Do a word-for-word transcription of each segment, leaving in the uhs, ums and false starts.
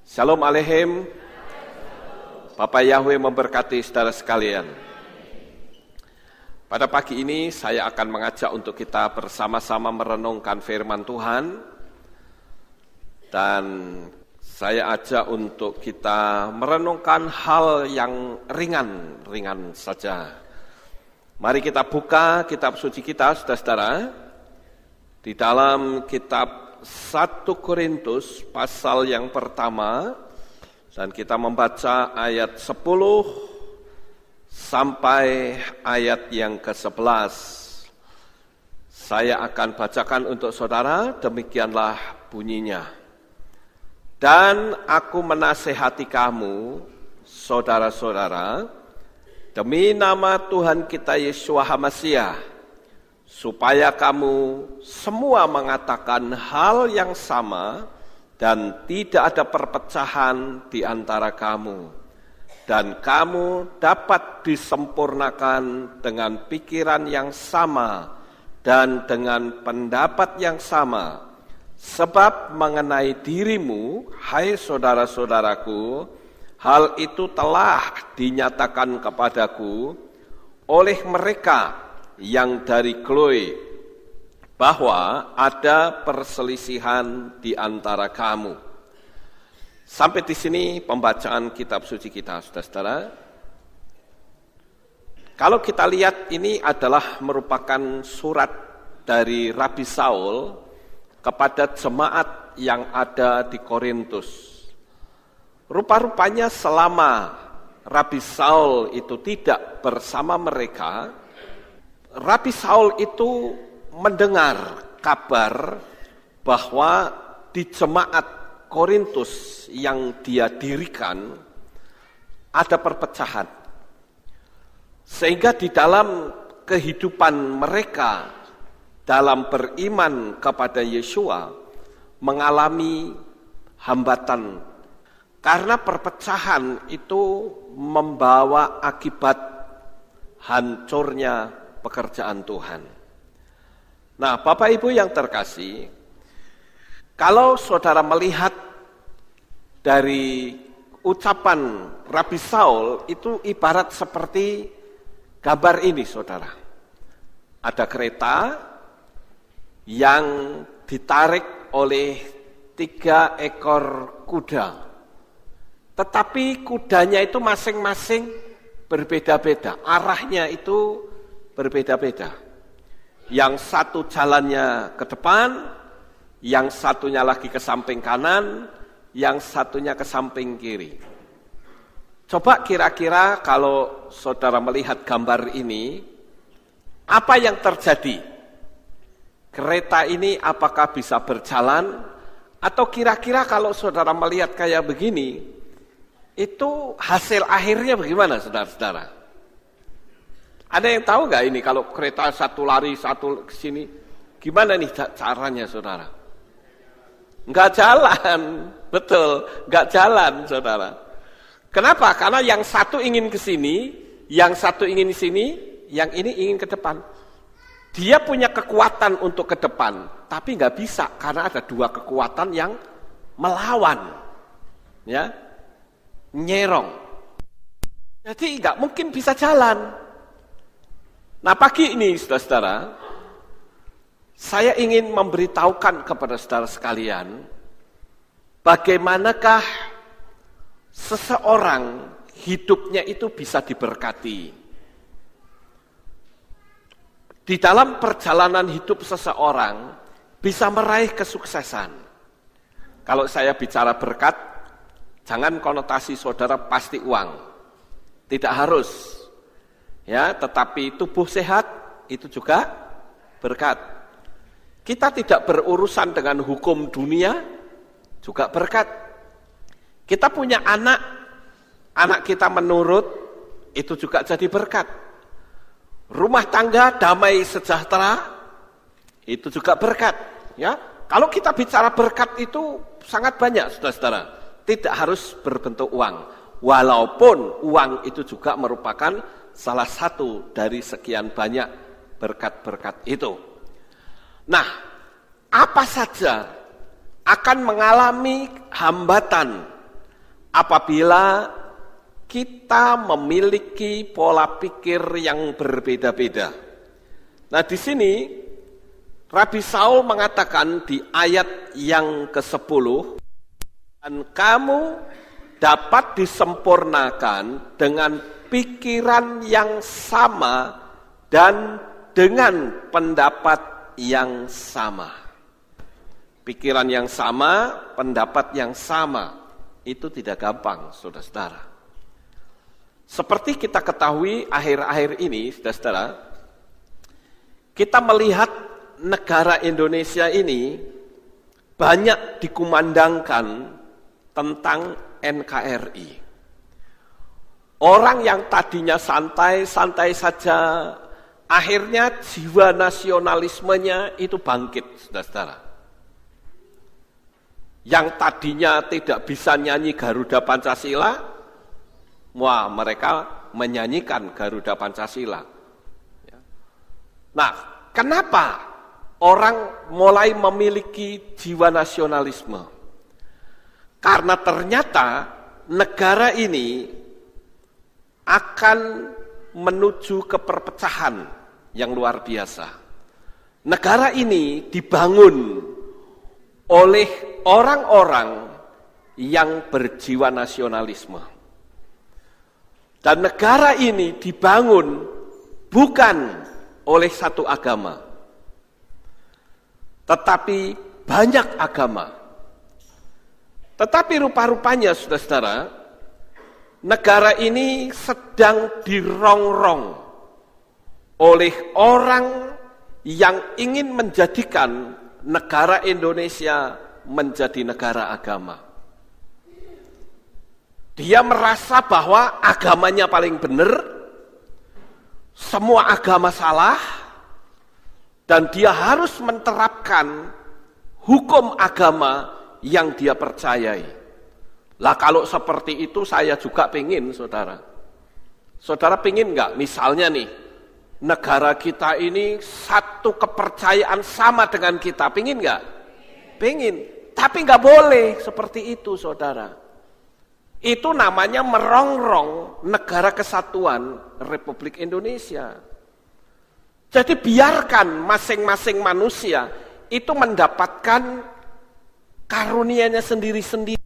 Shalom Aleichem. Bapak Yahweh memberkati saudara sekalian. Pada pagi ini saya akan mengajak untuk kita bersama-sama merenungkan firman Tuhan. Dan saya ajak untuk kita merenungkan hal yang ringan-ringan saja. Mari kita buka kitab suci kita, saudara-saudara. Di dalam kitab satu Korintus pasal yang pertama, dan kita membaca ayat sepuluh sampai ayat yang ke sebelas. Saya akan bacakan untuk saudara, demikianlah bunyinya. Dan aku menasehati kamu, saudara-saudara, demi nama Tuhan kita Yeshua HaMashiach, supaya kamu semua mengatakan hal yang sama dan tidak ada perpecahan di antara kamu. Dan kamu dapat disempurnakan dengan pikiran yang sama dan dengan pendapat yang sama. Sebab mengenai dirimu, hai saudara-saudaraku, hal itu telah dinyatakan kepadaku oleh mereka yang dari Chloe, bahwa ada perselisihan di antara kamu. Sampai di sini pembacaan kitab suci kita, saudara-saudara. Kalau kita lihat, ini adalah merupakan surat dari Rabi Saul kepada jemaat yang ada di Korintus. Rupa-rupanya selama Rabi Saul itu tidak bersama mereka, Rabi Saul itu mendengar kabar bahwa di jemaat Korintus yang dia dirikan ada perpecahan. Sehingga di dalam kehidupan mereka dalam beriman kepada Yeshua mengalami hambatan. Karena perpecahan itu membawa akibat hancurnya pekerjaan Tuhan. Nah, Bapak Ibu yang terkasih, kalau saudara melihat dari ucapan Rabi Saul, itu ibarat seperti gambar ini, saudara. Ada kereta yang ditarik oleh tiga ekor kuda. Tetapi kudanya itu masing-masing berbeda-beda. Arahnya itu berbeda-beda. Yang satu jalannya ke depan, yang satunya lagi ke samping kanan, yang satunya ke samping kiri. Coba kira-kira kalau saudara melihat gambar ini, apa yang terjadi? Kereta ini apakah bisa berjalan? Atau kira-kira kalau saudara melihat kayak begini, itu hasil akhirnya bagaimana, saudara-saudara? Ada yang tahu nggak ini kalau kereta satu lari, satu ke sini, gimana nih caranya, saudara? Nggak jalan, betul, nggak jalan, saudara. Kenapa? Karena yang satu ingin ke sini, yang satu ingin ke sini, yang ini ingin ke depan. Dia punya kekuatan untuk ke depan, tapi nggak bisa karena ada dua kekuatan yang melawan, ya, nyerong. Jadi nggak mungkin bisa jalan. Nah, pagi ini, saudara-saudara, saya ingin memberitahukan kepada saudara sekalian, bagaimanakah seseorang hidupnya itu bisa diberkati. Di dalam perjalanan hidup seseorang bisa meraih kesuksesan. Kalau saya bicara berkat, jangan konotasi saudara pasti uang. Tidak harus. Ya, tetapi tubuh sehat itu juga berkat. Kita tidak berurusan dengan hukum dunia, juga berkat. Kita punya anak, anak kita menurut, itu juga jadi berkat. Rumah tangga damai sejahtera, itu juga berkat. Ya, kalau kita bicara berkat itu sangat banyak, saudara-saudara. Tidak harus berbentuk uang, walaupun uang itu juga merupakan salah satu dari sekian banyak berkat-berkat itu. Nah, apa saja akan mengalami hambatan apabila kita memiliki pola pikir yang berbeda-beda. Nah, di sini Rabi Saul mengatakan di ayat yang kesepuluh, dan kamu dapat disempurnakan dengan pikiran yang sama dan dengan pendapat yang sama. Pikiran yang sama, pendapat yang sama, itu tidak gampang, saudara-saudara. Seperti kita ketahui akhir-akhir ini, saudara-saudara, kita melihat negara Indonesia ini banyak dikumandangkan tentang N K R I. Orang yang tadinya santai-santai saja, akhirnya jiwa nasionalismenya itu bangkit, saudara-saudara. Yang tadinya tidak bisa nyanyi Garuda Pancasila, wah, mereka menyanyikan Garuda Pancasila. Nah, kenapa orang mulai memiliki jiwa nasionalisme? Karena ternyata negara ini akan menuju ke perpecahan yang luar biasa. Negara ini dibangun oleh orang-orang yang berjiwa nasionalisme. Dan negara ini dibangun bukan oleh satu agama, tetapi banyak agama. Tetapi rupa-rupanya, saudara-saudara, negara ini sedang dirongrong oleh orang yang ingin menjadikan negara Indonesia menjadi negara agama. Dia merasa bahwa agamanya paling benar, semua agama salah, dan dia harus menerapkan hukum agama yang dia percayai. Lah kalau seperti itu saya juga pengen, saudara. Saudara pengen nggak? Misalnya nih, negara kita ini satu kepercayaan sama dengan kita, pengen nggak? Pengen, tapi nggak boleh seperti itu, saudara. Itu namanya merongrong negara kesatuan Republik Indonesia. Jadi biarkan masing-masing manusia itu mendapatkan karunia-nya sendiri-sendiri.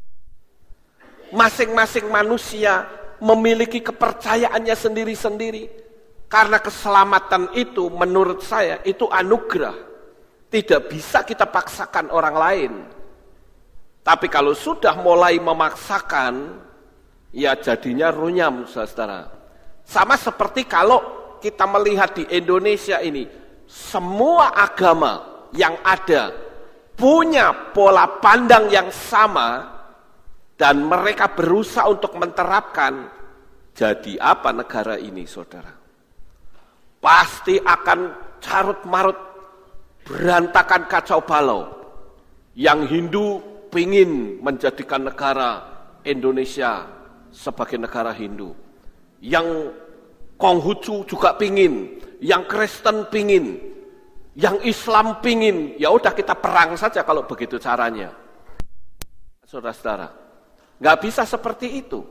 Masing-masing manusia memiliki kepercayaannya sendiri-sendiri. Karena keselamatan itu menurut saya itu anugerah. Tidak bisa kita paksakan orang lain. Tapi kalau sudah mulai memaksakan, ya jadinya runyam, saudara. Sama seperti kalau kita melihat di Indonesia ini, semua agama yang ada punya pola pandang yang sama, dan mereka berusaha untuk menerapkan, jadi apa negara ini, saudara? Pasti akan carut-marut, berantakan kacau balau. Yang Hindu pingin menjadikan negara Indonesia sebagai negara Hindu. Yang Konghucu juga pingin, yang Kristen pingin, yang Islam pingin. Ya udah kita perang saja kalau begitu caranya. Saudara-saudara, nggak bisa seperti itu.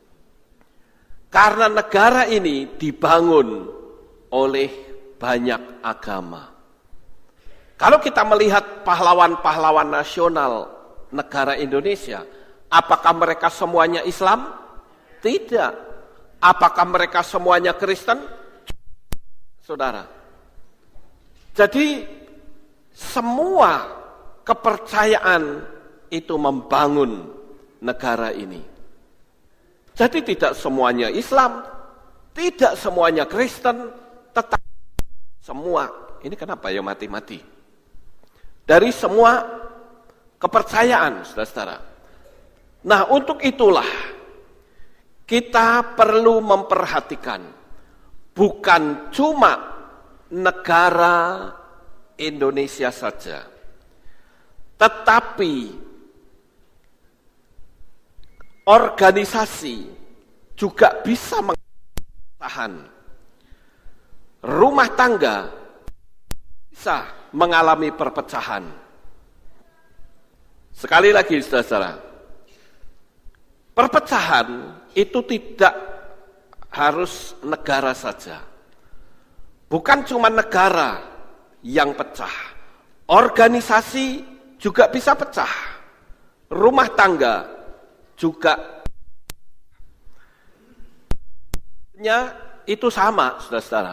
Karena negara ini dibangun oleh banyak agama. Kalau kita melihat pahlawan-pahlawan nasional negara Indonesia, apakah mereka semuanya Islam? Tidak. Apakah mereka semuanya Kristen? Saudara. Jadi semua kepercayaan itu membangun negara ini. Jadi tidak semuanya Islam, tidak semuanya Kristen, tetap semua. Ini kenapa ya mati-mati? Dari semua kepercayaan, saudara-saudara. Nah, untuk itulah kita perlu memperhatikan bukan cuma negara Indonesia saja, tetapi organisasi juga bisa mengatakan rumah tangga bisa mengalami perpecahan. Sekali lagi, saudara-saudara, perpecahan itu tidak harus negara saja. Bukan cuma negara yang pecah, organisasi juga bisa pecah, rumah tangga juga itu sama, saudara-saudara.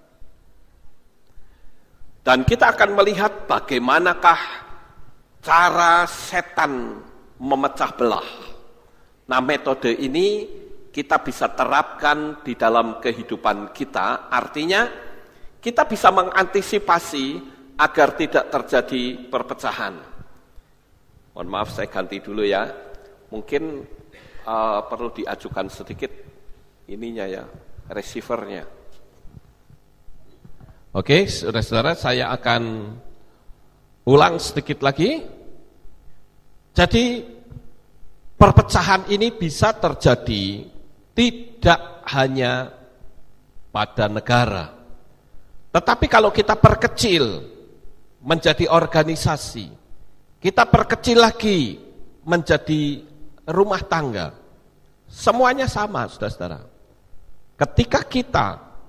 Dan kita akan melihat bagaimanakah cara setan memecah belah. Nah, metode ini kita bisa terapkan di dalam kehidupan kita. Artinya, kita bisa mengantisipasi agar tidak terjadi perpecahan. Mohon maaf, saya ganti dulu ya. Mungkin uh, perlu diajukan sedikit ininya ya, receivernya. Oke, saudara-saudara, saya akan ulang sedikit lagi. Jadi, perpecahan ini bisa terjadi tidak hanya pada negara, tetapi kalau kita perkecil menjadi organisasi, kita perkecil lagi menjadi rumah tangga, semuanya sama, saudara-saudara. Ketika kita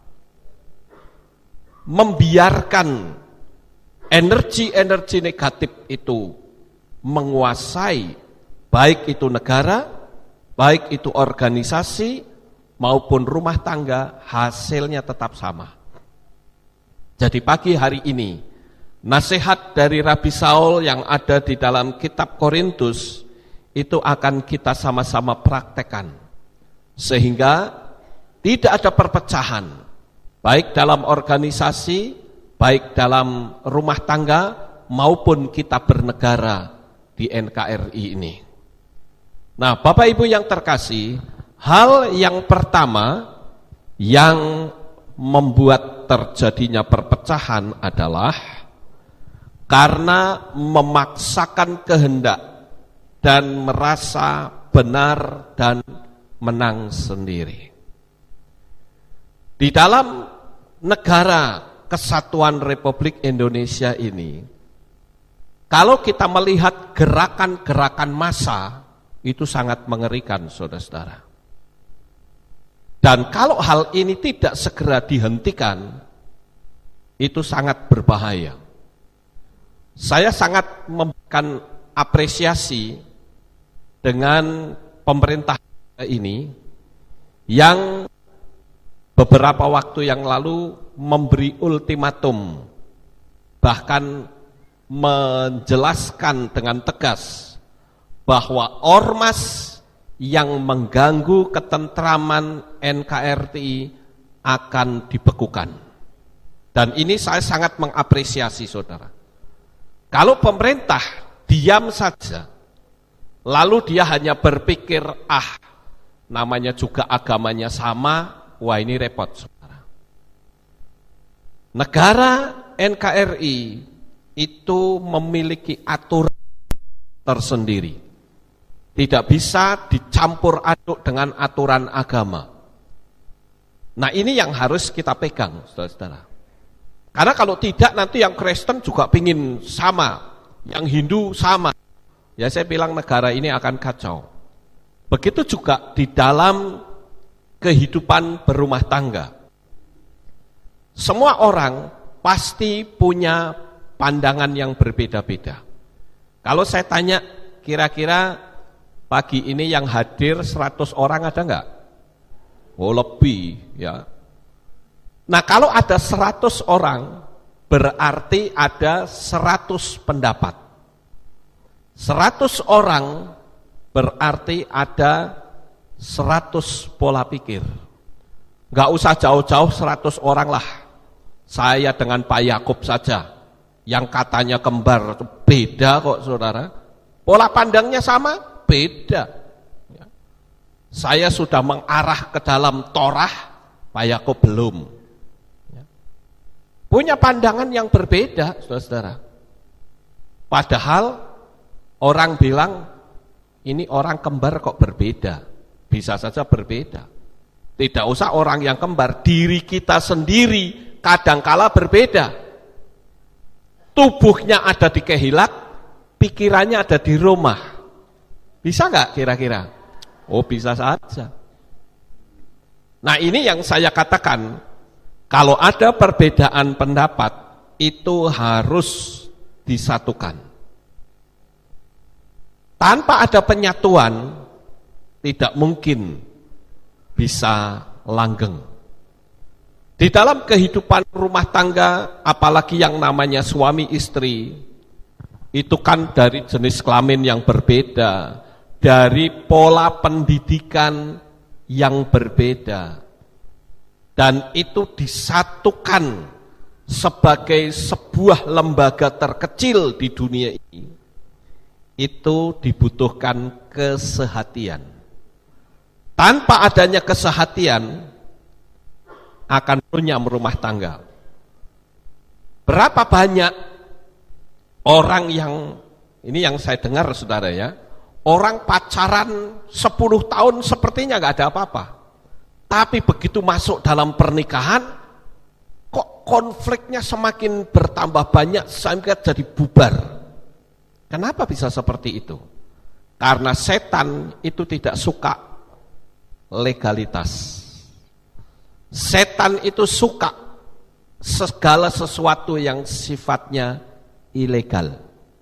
membiarkan energi-energi negatif itu menguasai baik itu negara, baik itu organisasi maupun rumah tangga, hasilnya tetap sama. Jadi pagi hari ini, nasihat dari Rabi Saul yang ada di dalam kitab Korintus itu akan kita sama-sama praktekkan, sehingga tidak ada perpecahan, baik dalam organisasi, baik dalam rumah tangga, maupun kita bernegara di N K R I ini. Nah, Bapak Ibu yang terkasih, hal yang pertama yang membuat terjadinya perpecahan adalah karena memaksakan kehendak dan merasa benar dan menang sendiri. Di dalam negara Kesatuan Republik Indonesia ini, kalau kita melihat gerakan-gerakan massa, itu sangat mengerikan, saudara-saudara. Dan kalau hal ini tidak segera dihentikan, itu sangat berbahaya. Saya sangat memberikan apresiasi dengan pemerintah ini yang beberapa waktu yang lalu memberi ultimatum, bahkan menjelaskan dengan tegas bahwa ormas yang mengganggu ketentraman N K R I akan dibekukan. Dan ini saya sangat mengapresiasi, saudara. Kalau pemerintah diam saja, lalu dia hanya berpikir, ah, namanya juga agamanya sama, wah ini repot, saudara. Negara N K R I itu memiliki aturan tersendiri. Tidak bisa dicampur aduk dengan aturan agama. Nah, ini yang harus kita pegang, saudara-saudara. Karena kalau tidak, nanti yang Kristen juga pingin sama, yang Hindu sama. Ya, saya bilang negara ini akan kacau. Begitu juga di dalam kehidupan berumah tangga. Semua orang pasti punya pandangan yang berbeda-beda. Kalau saya tanya, kira-kira pagi ini yang hadir seratus orang ada enggak? Oh, lebih ya. Nah, kalau ada seratus orang, berarti ada seratus pendapat. seratus orang berarti ada seratus pola pikir. Enggak usah jauh-jauh seratus orang lah. Saya dengan Pak Yakub saja, yang katanya kembar, beda kok, saudara. Pola pandangnya sama, beda. Saya sudah mengarah ke dalam Torah, Pak Yakub belum. Punya pandangan yang berbeda, saudara-saudara. Padahal orang bilang, ini orang kembar kok berbeda. Bisa saja berbeda. Tidak usah orang yang kembar, diri kita sendiri kadangkala berbeda. Tubuhnya ada di Kehilak, pikirannya ada di Roma. Bisa nggak kira-kira? Oh, bisa saja. Nah, ini yang saya katakan, kalau ada perbedaan pendapat itu harus disatukan. Tanpa ada penyatuan tidak mungkin bisa langgeng. Di dalam kehidupan rumah tangga, apalagi yang namanya suami istri, itu kan dari jenis kelamin yang berbeda, dari pola pendidikan yang berbeda, dan itu disatukan sebagai sebuah lembaga terkecil di dunia ini. Itu dibutuhkan kesehatian. Tanpa adanya kesehatian akan runyam rumah tangga. Berapa banyak orang yang, ini yang saya dengar saudara ya, orang pacaran sepuluh tahun sepertinya gak ada apa-apa, tapi begitu masuk dalam pernikahan kok konfliknya semakin bertambah banyak sampai jadi bubar. Kenapa bisa seperti itu? Karena setan itu tidak suka legalitas. Setan itu suka segala sesuatu yang sifatnya ilegal.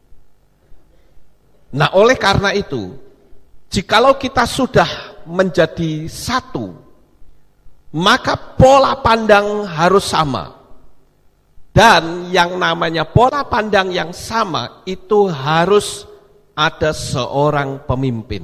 Nah, oleh karena itu, jikalau kita sudah menjadi satu, maka pola pandang harus sama. Dan yang namanya pola pandang yang sama itu harus ada seorang pemimpin.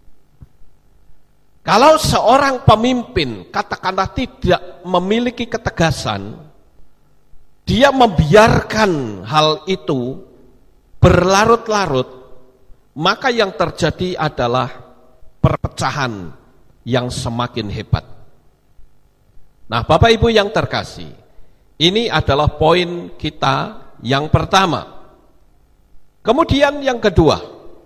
Kalau seorang pemimpin katakanlah tidak memiliki ketegasan, dia membiarkan hal itu berlarut-larut, maka yang terjadi adalah perpecahan yang semakin hebat. Nah, Bapak Ibu yang terkasih, ini adalah poin kita yang pertama. Kemudian yang kedua.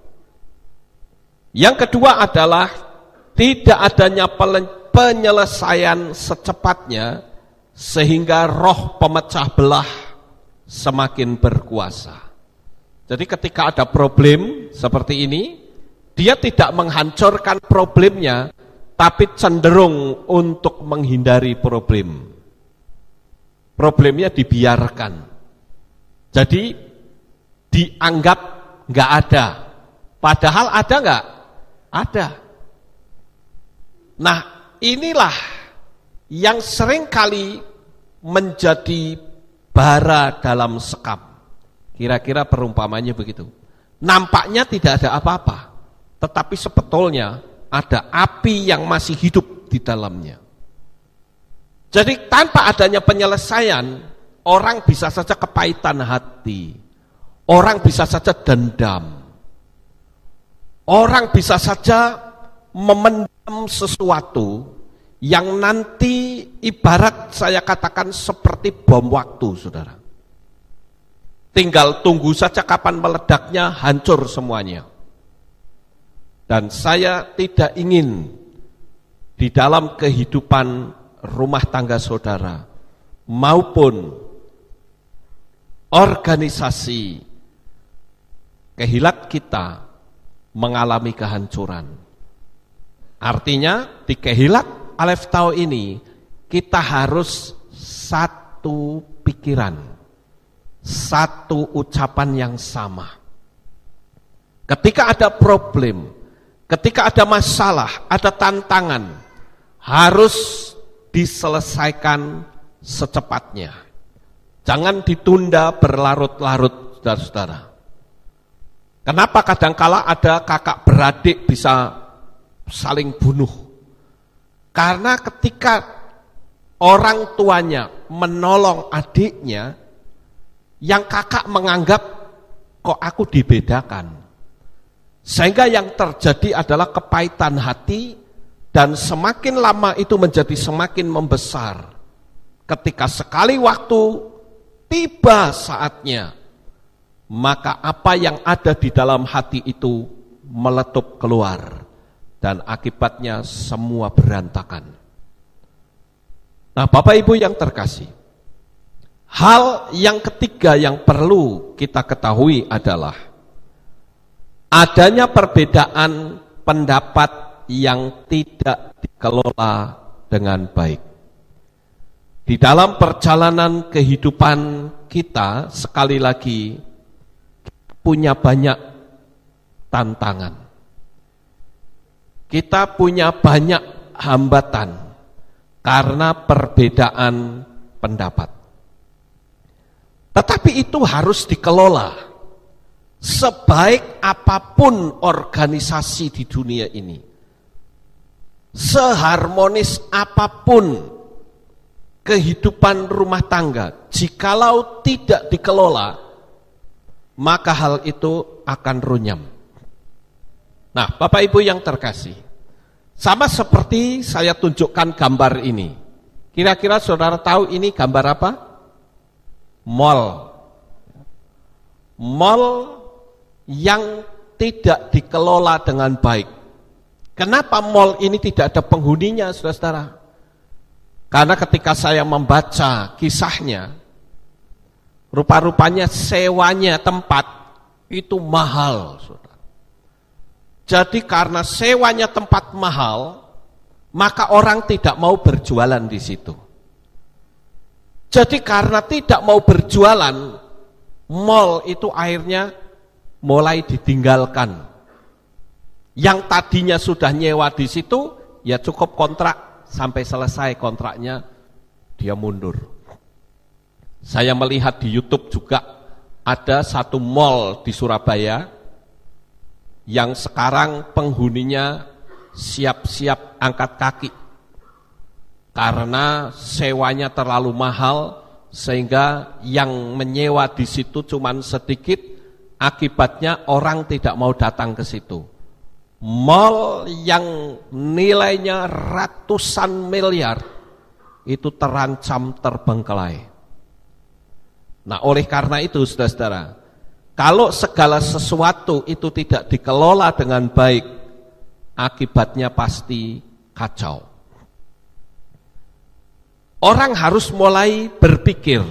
Yang kedua adalah tidak adanya penyelesaian secepatnya sehingga roh pemecah belah semakin berkuasa. Jadi ketika ada problem seperti ini, dia tidak menghancurkan problemnya, tapi cenderung untuk menghindari problem. Problemnya dibiarkan. Jadi dianggap nggak ada. Padahal ada nggak? Ada. Nah, inilah yang seringkali menjadi bara dalam sekam. Kira-kira perumpamannya begitu. Nampaknya tidak ada apa-apa, tetapi sebetulnya ada api yang masih hidup di dalamnya. Jadi tanpa adanya penyelesaian, orang bisa saja kepahitan hati, orang bisa saja dendam, orang bisa saja memendam sesuatu yang nanti ibarat saya katakan seperti bom waktu, saudara. Tinggal tunggu saja kapan meledaknya, hancur semuanya. Dan saya tidak ingin di dalam kehidupan rumah tangga saudara maupun organisasi kehilat kita mengalami kehancuran. Artinya di kehilat Alef Tau ini kita harus satu pikiran, satu ucapan yang sama. Ketika ada problem, ketika ada masalah, ada tantangan, harus diselesaikan secepatnya. Jangan ditunda berlarut-larut, saudara-saudara. Kenapa kadangkala ada kakak beradik bisa saling bunuh? Karena ketika orang tuanya menolong adiknya, yang kakak menganggap kok aku dibedakan. Sehingga yang terjadi adalah kepahitan hati, dan semakin lama itu menjadi semakin membesar. Ketika sekali waktu tiba saatnya, maka apa yang ada di dalam hati itu meletup keluar, dan akibatnya semua berantakan. Nah, Bapak Ibu yang terkasih, hal yang ketiga yang perlu kita ketahui adalah adanya perbedaan pendapat yang tidak dikelola dengan baik. Di dalam perjalanan kehidupan kita, sekali lagi, punya banyak tantangan. Kita punya banyak hambatan karena perbedaan pendapat. Tetapi itu harus dikelola. Sebaik apapun organisasi di dunia ini, seharmonis apapun kehidupan rumah tangga, jikalau tidak dikelola, maka hal itu akan runyam. Nah, Bapak Ibu yang terkasih, sama seperti saya tunjukkan gambar ini. Kira-kira saudara tahu ini gambar apa? Mall. Mall yang tidak dikelola dengan baik. Kenapa mall ini tidak ada penghuninya, saudara-saudara? Karena ketika saya membaca kisahnya, rupa-rupanya sewanya tempat itu mahal, saudara. Jadi karena sewanya tempat mahal, maka orang tidak mau berjualan di situ. Jadi karena tidak mau berjualan, mall itu akhirnya mulai ditinggalkan. Yang tadinya sudah nyewa di situ, ya cukup kontrak, sampai selesai kontraknya, dia mundur. Saya melihat di YouTube juga ada satu mall di Surabaya, yang sekarang penghuninya siap-siap angkat kaki. Karena sewanya terlalu mahal, sehingga yang menyewa di situ cuma sedikit, akibatnya orang tidak mau datang ke situ. Mall yang nilainya ratusan miliar itu terancam terbengkelai. Nah, oleh karena itu, saudara-saudara, kalau segala sesuatu itu tidak dikelola dengan baik, akibatnya pasti kacau. Orang harus mulai berpikir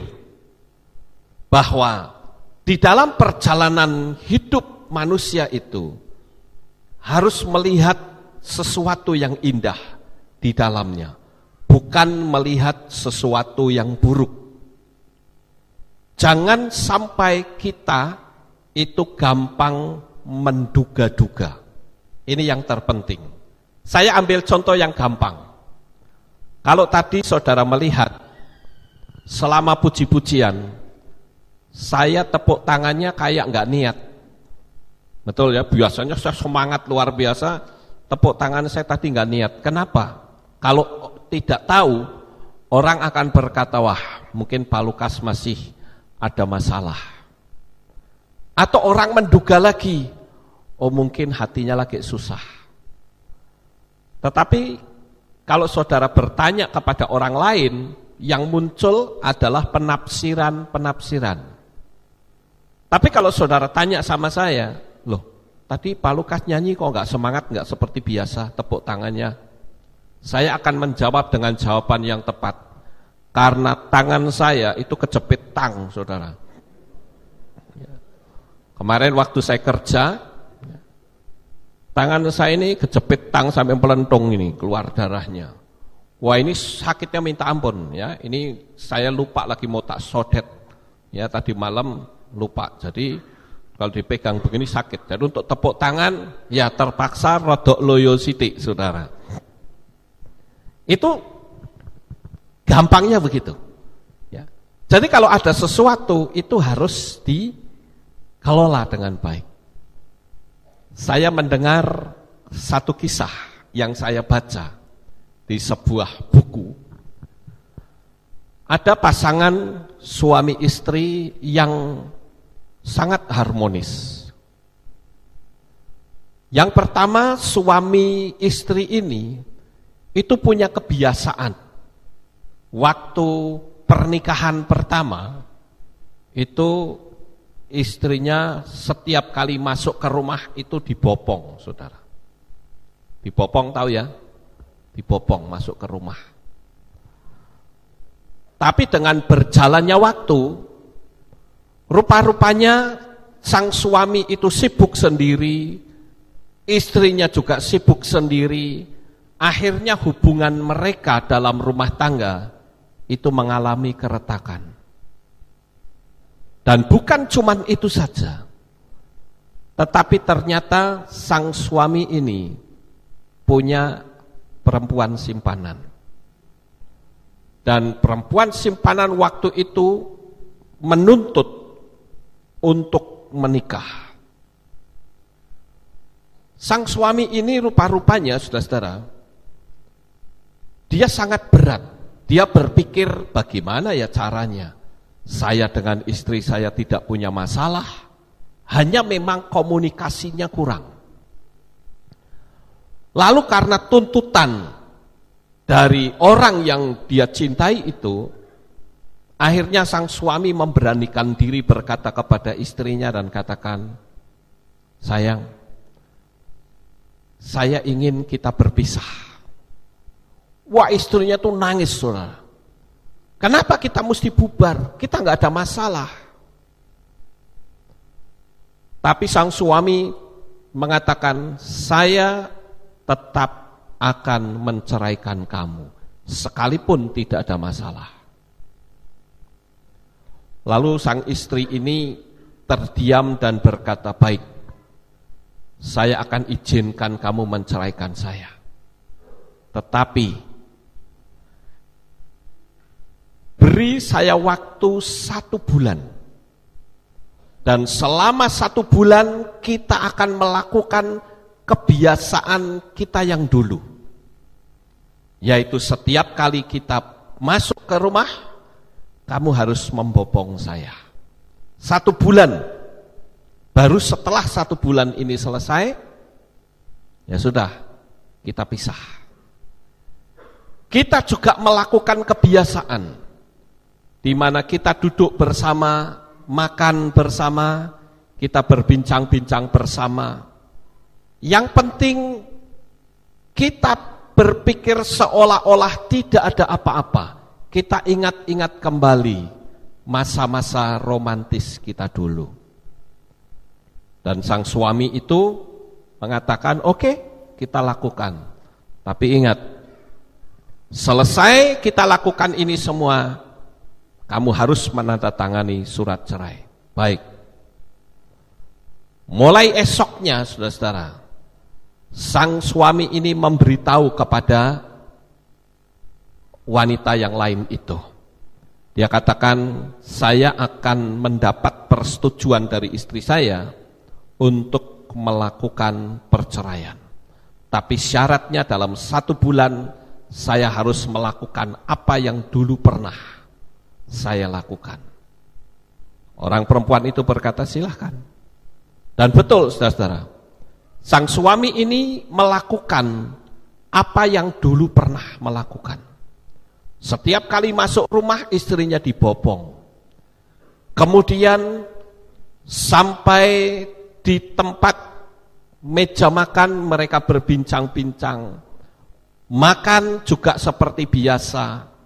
bahwa di dalam perjalanan hidup manusia itu harus melihat sesuatu yang indah di dalamnya, bukan melihat sesuatu yang buruk. Jangan sampai kita itu gampang menduga-duga. Ini yang terpenting. Saya ambil contoh yang gampang. Kalau tadi saudara melihat selama puji-pujian, saya tepuk tangannya kayak nggak niat. Betul ya, biasanya saya semangat luar biasa, tepuk tangan saya tadi nggak niat. Kenapa? Kalau tidak tahu, orang akan berkata, wah mungkin Pak Lukas masih ada masalah. Atau orang menduga lagi, oh mungkin hatinya lagi susah. Tetapi kalau saudara bertanya kepada orang lain, yang muncul adalah penafsiran-penafsiran. Tapi kalau saudara tanya sama saya, loh tadi Pak Lukas nyanyi kok nggak semangat, nggak seperti biasa tepuk tangannya. Saya akan menjawab dengan jawaban yang tepat. Karena tangan saya itu kejepit tang, saudara. Kemarin waktu saya kerja, tangan saya ini kejepit tang sampai melentung ini, keluar darahnya. Wah ini sakitnya minta ampun ya. Ini saya lupa lagi mau tak sodet. Ya tadi malam lupa. Jadi kalau dipegang begini sakit. Jadi untuk tepuk tangan ya terpaksa rodok loyo sitik, saudara. Itu gampangnya begitu. Ya. Jadi kalau ada sesuatu itu harus dikelola dengan baik. Saya mendengar satu kisah yang saya baca di sebuah buku. Ada pasangan suami istri yang sangat harmonis. Yang pertama, suami istri ini itu punya kebiasaan. Waktu pernikahan pertama, itu istrinya setiap kali masuk ke rumah itu dibopong, saudara. Dibopong tahu ya? Dibopong masuk ke rumah. Tapi dengan berjalannya waktu, rupa-rupanya sang suami itu sibuk sendiri, istrinya juga sibuk sendiri, akhirnya hubungan mereka dalam rumah tangga itu mengalami keretakan. Dan bukan cuma itu saja, tetapi ternyata sang suami ini punya perempuan simpanan. Dan perempuan simpanan waktu itu menuntut untuk menikah. Sang suami ini rupa-rupanya, saudara-saudara, dia sangat berat. Dia berpikir bagaimana ya caranya. Saya dengan istri saya tidak punya masalah, hanya memang komunikasinya kurang. Lalu karena tuntutan dari orang yang dia cintai itu, akhirnya sang suami memberanikan diri berkata kepada istrinya dan katakan, sayang, saya ingin kita berpisah. Wah, istrinya tuh nangis, saudara. Kenapa kita mesti bubar? Kita nggak ada masalah. Tapi sang suami mengatakan, saya tetap akan menceraikan kamu, sekalipun tidak ada masalah. Lalu sang istri ini terdiam dan berkata, baik, saya akan izinkan kamu menceraikan saya. Tetapi beri saya waktu satu bulan. Dan selama satu bulan kita akan melakukan kebiasaan kita yang dulu. Yaitu setiap kali kita masuk ke rumah, kamu harus membopong saya. Satu bulan. Baru setelah satu bulan ini selesai, ya sudah, kita pisah. Kita juga melakukan kebiasaan, di mana kita duduk bersama, makan bersama, kita berbincang-bincang bersama. Yang penting kita berpikir seolah-olah tidak ada apa-apa. Kita ingat-ingat kembali masa-masa romantis kita dulu. Dan sang suami itu mengatakan, oke, okay, kita lakukan. Tapi ingat, selesai kita lakukan ini semua, kamu harus menandatangani surat cerai. Baik. Mulai esoknya, saudara-saudara, sang suami ini memberitahu kepada wanita yang lain itu. Dia katakan, saya akan mendapat persetujuan dari istri saya untuk melakukan perceraian. Tapi syaratnya dalam satu bulan saya harus melakukan apa yang dulu pernah saya lakukan. Orang perempuan itu berkata, silahkan. Dan betul, saudara-saudara, sang suami ini melakukan apa yang dulu pernah melakukan. Setiap kali masuk rumah istrinya dibopong. Kemudian sampai di tempat meja makan mereka berbincang-bincang. Makan juga seperti biasa.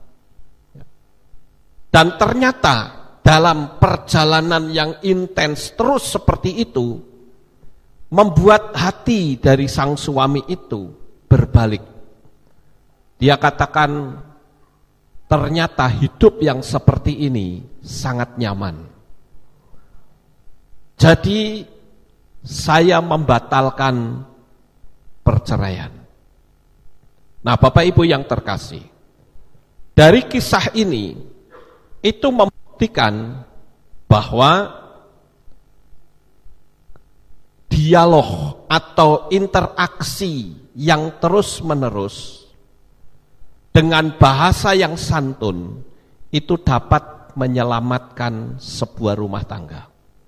Dan ternyata dalam perjalanan yang intens terus seperti itu, membuat hati dari sang suami itu berbalik. Dia katakan, ternyata hidup yang seperti ini sangat nyaman. Jadi saya membatalkan perceraian. Nah, Bapak Ibu yang terkasih, dari kisah ini itu membuktikan bahwa dialog atau interaksi yang terus-menerus dengan bahasa yang santun itu dapat menyelamatkan sebuah rumah tangga.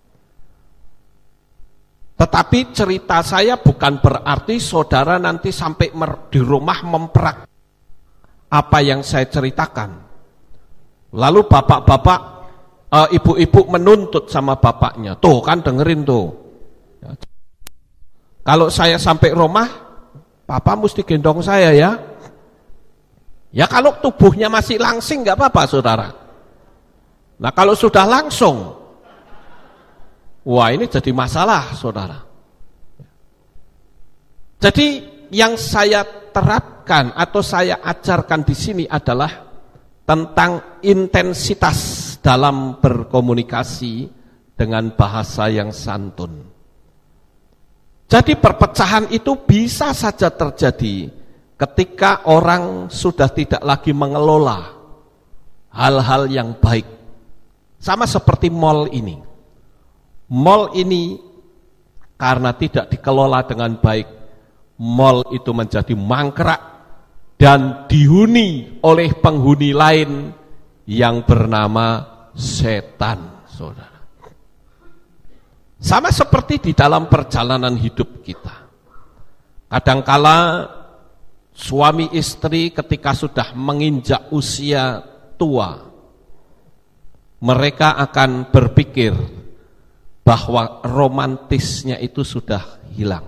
Tetapi cerita saya bukan berarti saudara nanti sampai di rumah memprak apa yang saya ceritakan. Lalu bapak-bapak, e, ibu-ibu menuntut sama bapaknya, tuh kan dengerin tuh. Ya. Kalau saya sampai rumah, papa mesti gendong saya ya. Ya kalau tubuhnya masih langsing nggak apa-apa saudara. Nah kalau sudah langsung, wah ini jadi masalah saudara. Jadi yang saya terapkan atau saya ajarkan di sini adalah tentang intensitas dalam berkomunikasi dengan bahasa yang santun. Jadi perpecahan itu bisa saja terjadi ketika orang sudah tidak lagi mengelola hal-hal yang baik. Sama seperti mal ini. Mal ini karena tidak dikelola dengan baik, mal itu menjadi mangkrak dan dihuni oleh penghuni lain yang bernama setan, saudara. Sama seperti di dalam perjalanan hidup kita. Kadangkala suami istri ketika sudah menginjak usia tua, mereka akan berpikir bahwa romantisnya itu sudah hilang.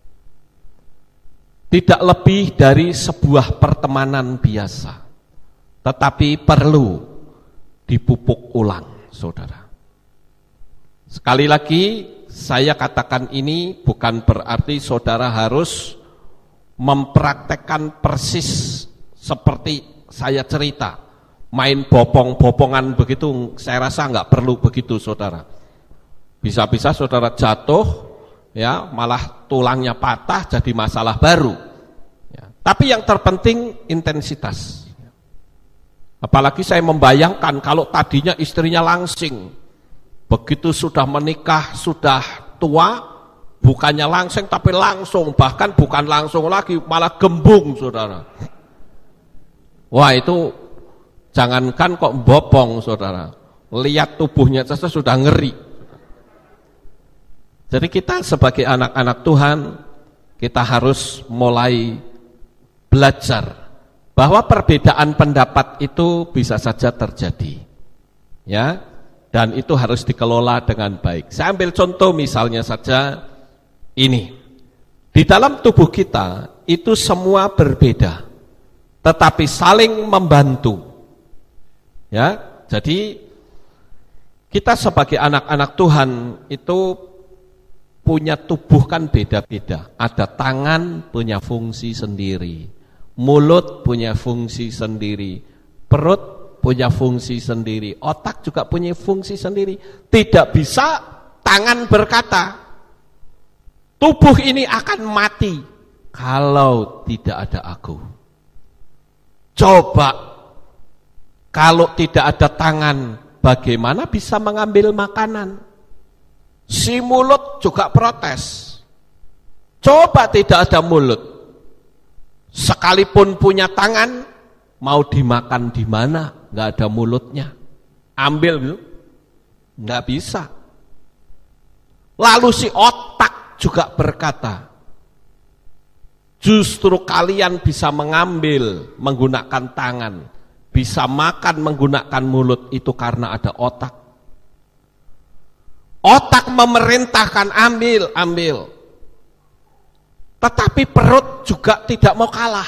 Tidak lebih dari sebuah pertemanan biasa, tetapi perlu dipupuk ulang, saudara. Sekali lagi, saya katakan ini bukan berarti saudara harus mempraktekkan persis seperti saya cerita. Main bopong-bopongan begitu, saya rasa nggak perlu begitu, saudara. Bisa-bisa saudara jatuh, ya malah tulangnya patah jadi masalah baru. Ya. Tapi yang terpenting intensitas. Apalagi saya membayangkan kalau tadinya istrinya langsing, begitu sudah menikah, sudah tua, bukannya langsing tapi langsung, bahkan bukan langsung lagi, malah gembung, saudara. Wah, itu jangankan kok bopong, saudara, lihat tubuhnya saja sudah ngeri. Jadi kita sebagai anak-anak Tuhan, kita harus mulai belajar bahwa perbedaan pendapat itu bisa saja terjadi, ya, dan itu harus dikelola dengan baik. Saya ambil contoh misalnya saja ini, di dalam tubuh kita itu semua berbeda, tetapi saling membantu, ya. Jadi kita sebagai anak-anak Tuhan itu punya tubuh kan beda-beda. Ada tangan punya fungsi sendiri, mulut punya fungsi sendiri, perut punya fungsi sendiri, otak juga punya fungsi sendiri. Tidak bisa tangan berkata, tubuh ini akan mati kalau tidak ada aku. Coba kalau tidak ada tangan, bagaimana bisa mengambil makanan? Si mulut juga protes. Coba tidak ada mulut, sekalipun punya tangan, mau dimakan di mana? Nggak ada mulutnya, ambil, nggak bisa. Lalu si otak juga berkata, justru kalian bisa mengambil menggunakan tangan, bisa makan menggunakan mulut itu karena ada otak. Otak memerintahkan ambil, ambil. Tetapi perut juga tidak mau kalah.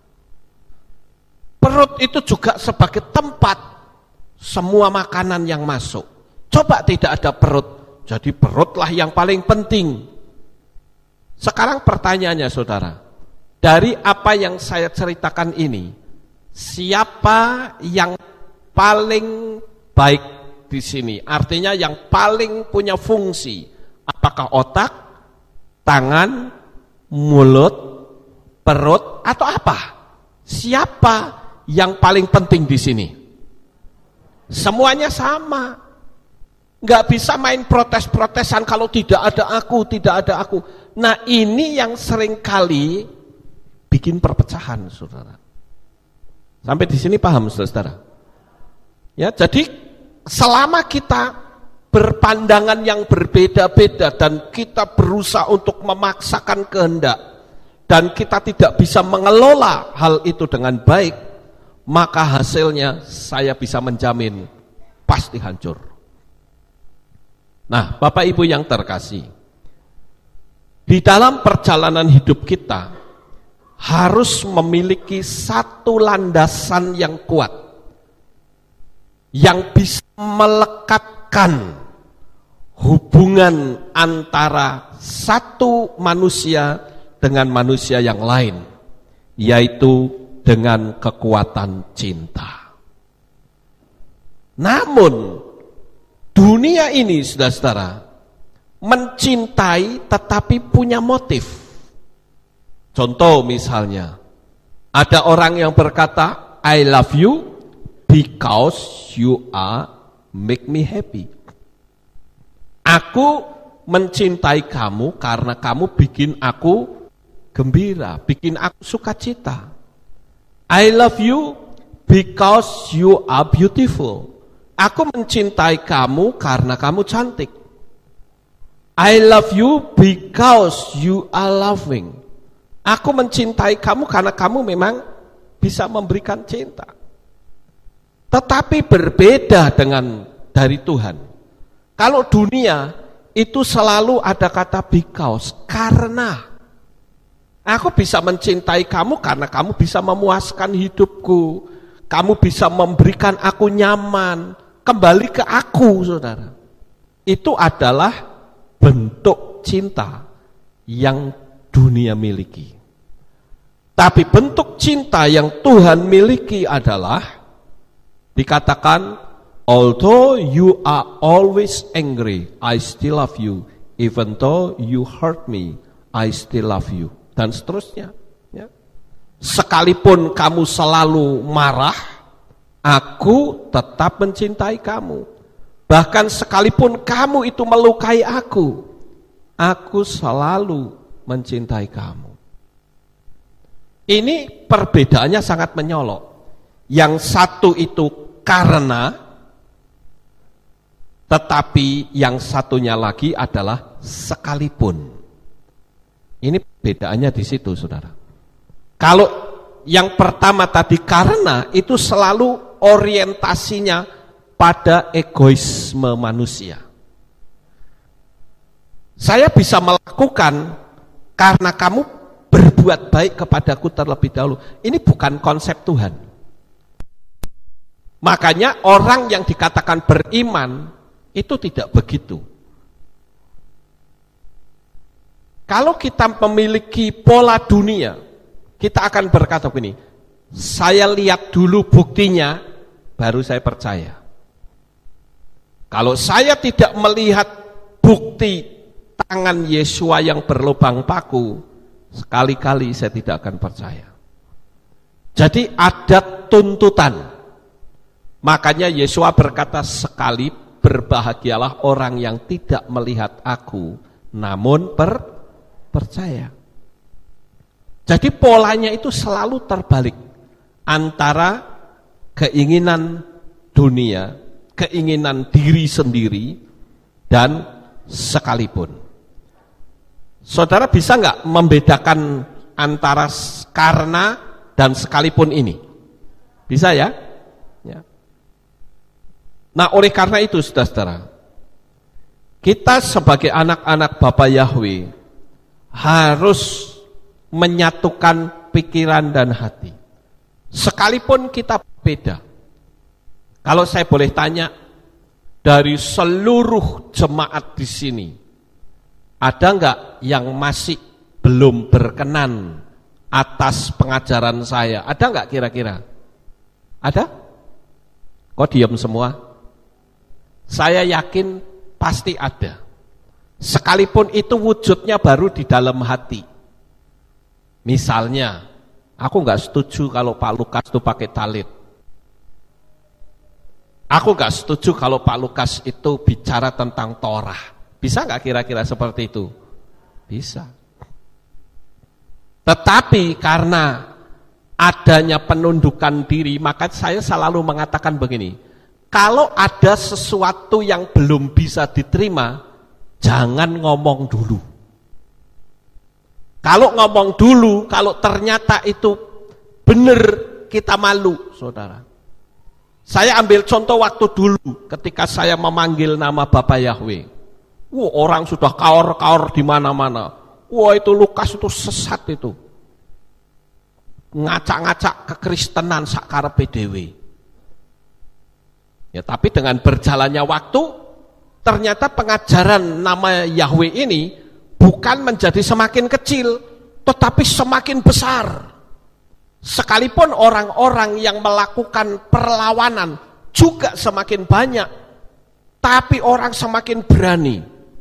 Perut itu juga sebagai tempat semua makanan yang masuk. Coba tidak ada perut, jadi perutlah yang paling penting. Sekarang pertanyaannya, saudara, dari apa yang saya ceritakan ini, siapa yang paling baik di sini? Artinya yang paling punya fungsi, apakah otak, tangan, mulut, perut, atau apa? Siapa yang paling penting di sini? Semuanya sama. Nggak bisa main protes-protesan kalau tidak ada aku, tidak ada aku. Nah, ini yang seringkali bikin perpecahan, saudara. Sampai di sini paham, saudara? Ya, jadi selama kita berpandangan yang berbeda-beda dan kita berusaha untuk memaksakan kehendak dan kita tidak bisa mengelola hal itu dengan baik, maka hasilnya saya bisa menjamin pasti hancur. Nah, Bapak Ibu yang terkasih, di dalam perjalanan hidup kita harus memiliki satu landasan yang kuat, yang bisa melekatkan hubungan antara satu manusia dengan manusia yang lain, yaitu dengan kekuatan cinta. Namun dunia ini, saudara-saudara, mencintai tetapi punya motif. Contoh misalnya, ada orang yang berkata, I love you because you are make me happy. Aku mencintai kamu karena kamu bikin aku gembira, bikin aku sukacita. I love you because you are beautiful. Aku mencintai kamu karena kamu cantik. I love you because you are loving. Aku mencintai kamu karena kamu memang bisa memberikan cinta. Tetapi berbeda dengan dari Tuhan. Kalau dunia itu selalu ada kata because, karena. Aku bisa mencintai kamu karena kamu bisa memuaskan hidupku. Kamu bisa memberikan aku nyaman. Kembali ke aku, saudara. Itu adalah bentuk cinta yang dunia miliki. Tapi bentuk cinta yang Tuhan miliki adalah dikatakan, although you are always angry, I still love you. Even though you hurt me, I still love you. Dan seterusnya. Ya. Sekalipun kamu selalu marah, aku tetap mencintai kamu. Bahkan sekalipun kamu itu melukai aku, aku selalu mencintai kamu. Ini perbedaannya sangat menyolok. Yang satu itu karena, tetapi yang satunya lagi adalah sekalipun. Ini perbedaannya di situ, saudara. Kalau yang pertama tadi karena, itu selalu orientasinya pada egoisme manusia. Saya bisa melakukan karena kamu berbuat baik kepadaku terlebih dahulu. Ini bukan konsep Tuhan. Makanya orang yang dikatakan beriman itu tidak begitu. Kalau kita memiliki pola dunia, kita akan berkata begini, saya lihat dulu buktinya, baru saya percaya. Kalau saya tidak melihat bukti tangan Yesua yang berlubang paku, sekali-kali saya tidak akan percaya. Jadi ada tuntutan. Makanya Yesua berkata sekali, berbahagialah orang yang tidak melihat aku, namun per percaya. Jadi polanya itu selalu terbalik antara keinginan dunia, keinginan diri sendiri, dan sekalipun. Saudara bisa nggak membedakan antara karena dan sekalipun ini? Bisa ya? Ya. Nah, oleh karena itu, saudara-saudara, kita sebagai anak-anak Bapa Yahweh harus menyatukan pikiran dan hati. Sekalipun kita beda. Kalau saya boleh tanya, dari seluruh jemaat di sini, ada enggak yang masih belum berkenan atas pengajaran saya? Ada enggak kira-kira? Ada? Kok diam semua? Saya yakin pasti ada. Sekalipun itu wujudnya baru di dalam hati. Misalnya, aku enggak setuju kalau Pak Lukas itu pakai talit. Aku enggak setuju kalau Pak Lukas itu bicara tentang Torah. Bisa enggak kira-kira seperti itu? Bisa. Tetapi karena adanya penundukan diri, maka saya selalu mengatakan begini, kalau ada sesuatu yang belum bisa diterima, jangan ngomong dulu. Kalau ngomong dulu, kalau ternyata itu benar, kita malu, saudara. Saya ambil contoh waktu dulu, ketika saya memanggil nama Bapak Yahweh. Wah, orang sudah kaor-kaor di mana-mana. Wah, itu Lukas itu sesat itu. Ngacak-ngacak kekristenan sakarepe dhewe. Ya, tapi dengan berjalannya waktu, ternyata pengajaran nama Yahweh ini bukan menjadi semakin kecil, tetapi semakin besar. Sekalipun orang-orang yang melakukan perlawanan juga semakin banyak, tapi orang semakin berani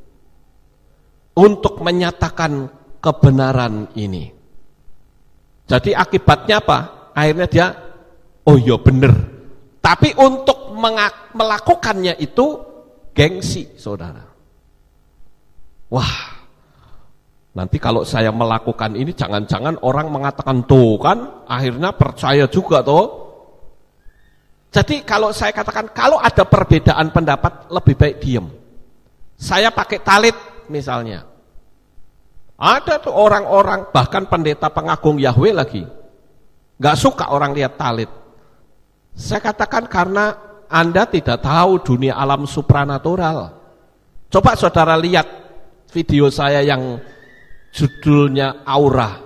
untuk menyatakan kebenaran ini. Jadi akibatnya apa? Akhirnya dia, oh iya bener. Tapi untuk melakukannya itu gengsi, saudara. Wah, nanti kalau saya melakukan ini jangan-jangan orang mengatakan tuh kan, akhirnya percaya juga tuh. Jadi kalau saya katakan, kalau ada perbedaan pendapat lebih baik diem. Saya pakai talit misalnya. Ada tuh orang-orang, bahkan pendeta pengagung Yahweh lagi, gak suka orang lihat talit. Saya katakan karena Anda tidak tahu dunia alam supranatural. Coba saudara lihat video saya yang judulnya Aura.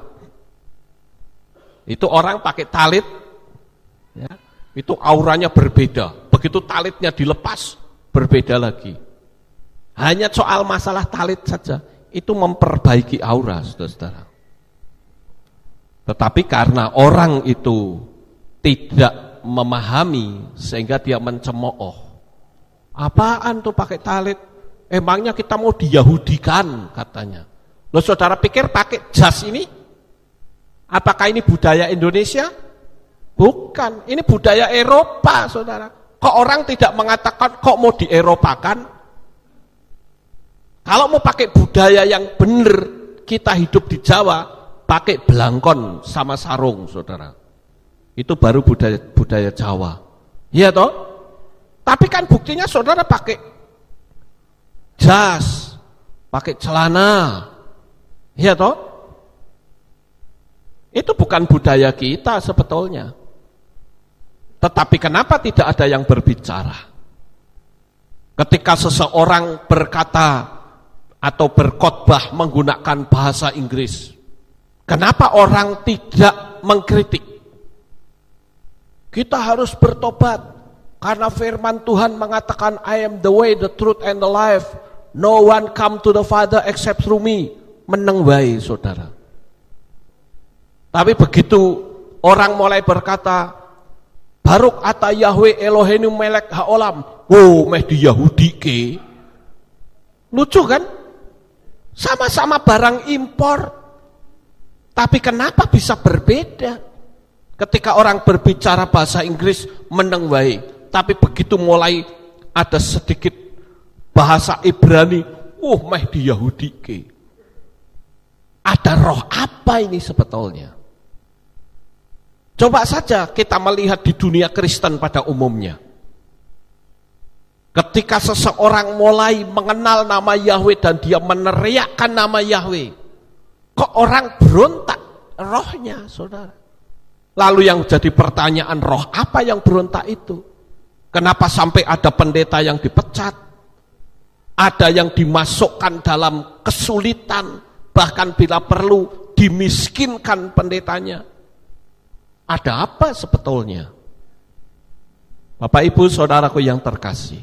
Itu orang pakai talit, ya, itu auranya berbeda. Begitu talitnya dilepas, berbeda lagi. Hanya soal masalah talit saja. Itu memperbaiki aura, saudara-saudara. Tetapi karena orang itu tidak memahami sehingga dia mencemooh. Apaan tuh pakai talit? Emangnya kita mau diyahudikan katanya. Loh saudara pikir pakai jas ini? Apakah ini budaya Indonesia? Bukan, ini budaya Eropa, saudara. Kok orang tidak mengatakan kok mau di Eropakan? Kalau mau pakai budaya yang benar, kita hidup di Jawa, pakai belangkon sama sarung, saudara. Itu baru budaya budaya Jawa. Iya toh? Tapi kan buktinya saudara pakai jas, pakai celana. Iya toh? Itu bukan budaya kita sebetulnya. Tetapi kenapa tidak ada yang berbicara? Ketika seseorang berkata atau berkhotbah menggunakan bahasa Inggris, kenapa orang tidak mengkritik? Kita harus bertobat karena firman Tuhan mengatakan I am the way, the truth and the life. No one come to the Father except through me. Meneng wae, saudara. Tapi begitu orang mulai berkata Baruk ata Yahweh Eloheinu melek haolam, oh meh di Yahudi ke, lucu kan? Sama-sama barang impor, tapi kenapa bisa berbeda? Ketika orang berbicara bahasa Inggris meneng wae, tapi begitu mulai ada sedikit bahasa Ibrani, uh meh di Yahudi ke. Ada roh apa ini sebetulnya? Coba saja kita melihat di dunia Kristen pada umumnya. Ketika seseorang mulai mengenal nama Yahweh dan dia meneriakkan nama Yahweh, kok orang berontak rohnya, saudara. Lalu yang jadi pertanyaan, roh apa yang berontak itu? Kenapa sampai ada pendeta yang dipecat? Ada yang dimasukkan dalam kesulitan, bahkan bila perlu dimiskinkan pendetanya. Ada apa sebetulnya? Bapak Ibu saudaraku yang terkasih,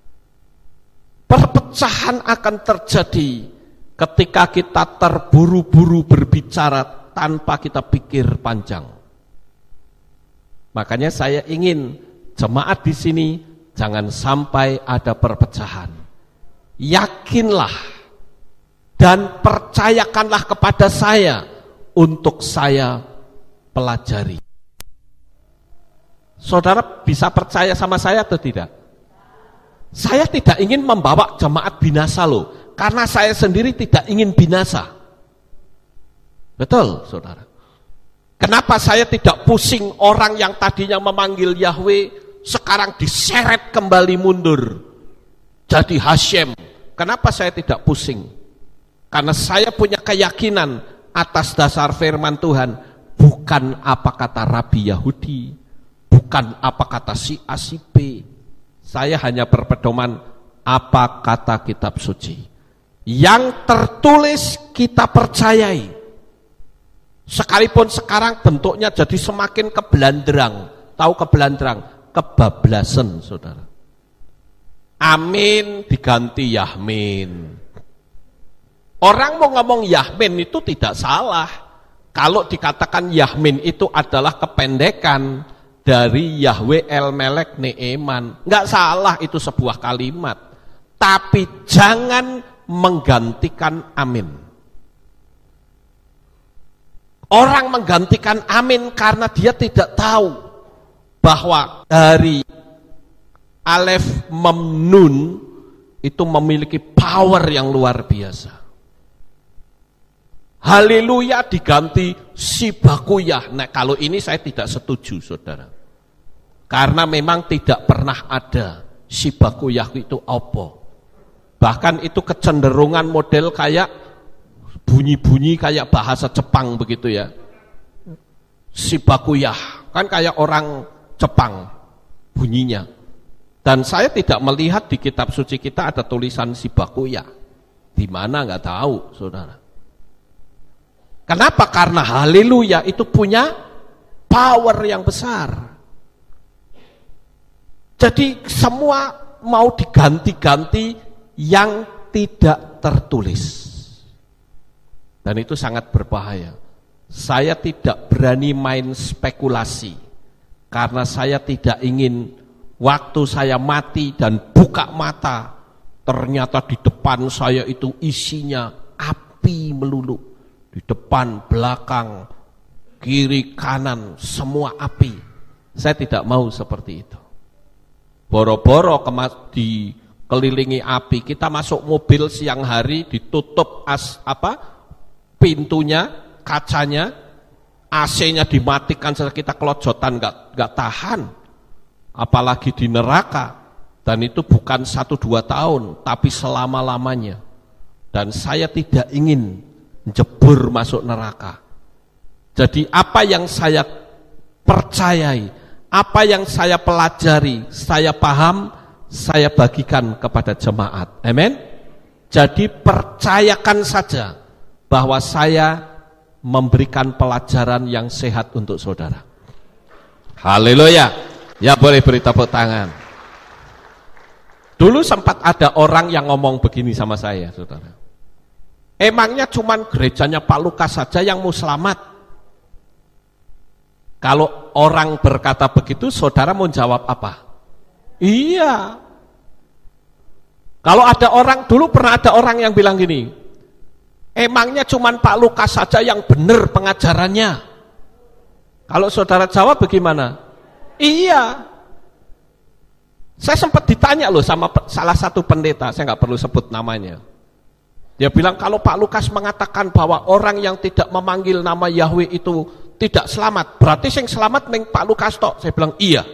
perpecahan akan terjadi ketika kita terburu-buru berbicara tanpa kita pikir panjang. Makanya saya ingin jemaat di sini jangan sampai ada perpecahan. Yakinlah dan percayakanlah kepada saya untuk saya pelajari. Saudara bisa percaya sama saya atau tidak? Saya tidak ingin membawa jemaat binasa loh, karena saya sendiri tidak ingin binasa. Betul, saudara. Kenapa saya tidak pusing orang yang tadinya memanggil Yahweh, sekarang diseret kembali mundur, jadi Hashem. Kenapa saya tidak pusing? Karena saya punya keyakinan atas dasar firman Tuhan, bukan apa kata Rabi Yahudi, bukan apa kata si A si B. Saya hanya berpedoman apa kata kitab suci. Yang tertulis kita percayai. Sekalipun sekarang bentuknya jadi semakin kebelandrang. Tahu kebelandrang? Kebablasan, saudara. Amin diganti Yahmin. Orang mau ngomong Yahmin itu tidak salah. Kalau dikatakan Yahmin itu adalah kependekan dari Yahweh El Melek Neeman, nggak salah itu sebuah kalimat, tapi jangan menggantikan amin. Orang menggantikan amin karena dia tidak tahu bahwa dari Alef Mem Nun itu memiliki power yang luar biasa. Haleluya diganti Sibakuyah. Nah, kalau ini saya tidak setuju, saudara. Karena memang tidak pernah ada Sibakuyah itu apa. Bahkan itu kecenderungan model kayak bunyi-bunyi kayak bahasa Jepang begitu ya. Sibakuyah, kan kayak orang Jepang bunyinya. Dan saya tidak melihat di kitab suci kita ada tulisan Sibakuyah. Di mana nggak tahu, saudara. Kenapa? Karena haleluya itu punya power yang besar. Jadi semua mau diganti-ganti yang tidak tertulis. Dan itu sangat berbahaya. Saya tidak berani main spekulasi. Karena saya tidak ingin waktu saya mati dan buka mata, ternyata di depan saya itu isinya api melulu. Di depan, belakang, kiri, kanan, semua api. Saya tidak mau seperti itu. Boro-boro dikelilingi api, kita masuk mobil siang hari, ditutup as apa pintunya, kacanya, A C-nya dimatikan, kita kelojotan, nggak nggak tahan. Apalagi di neraka. Dan itu bukan satu dua tahun, tapi selama-lamanya. Dan saya tidak ingin jebur masuk neraka. Jadi apa yang saya percayai, apa yang saya pelajari, saya paham, saya bagikan kepada jemaat. Amin. Jadi percayakan saja bahwa saya memberikan pelajaran yang sehat untuk saudara. Haleluya. Ya, boleh beri tepuk tangan. Dulu sempat ada orang yang ngomong begini sama saya, saudara. Emangnya cuman gerejanya Pak Lukas saja yang mau selamat? Kalau orang berkata begitu, saudara mau jawab apa? Iya. Kalau ada orang, dulu pernah ada orang yang bilang gini, emangnya cuman Pak Lukas saja yang benar pengajarannya? Kalau saudara jawab bagaimana? Iya. Saya sempat ditanya loh sama salah satu pendeta, saya nggak perlu sebut namanya. Dia bilang kalau Pak Lukas mengatakan bahwa orang yang tidak memanggil nama Yahweh itu tidak selamat, berarti yang selamat meng Pak Lukas tok. Saya bilang iya.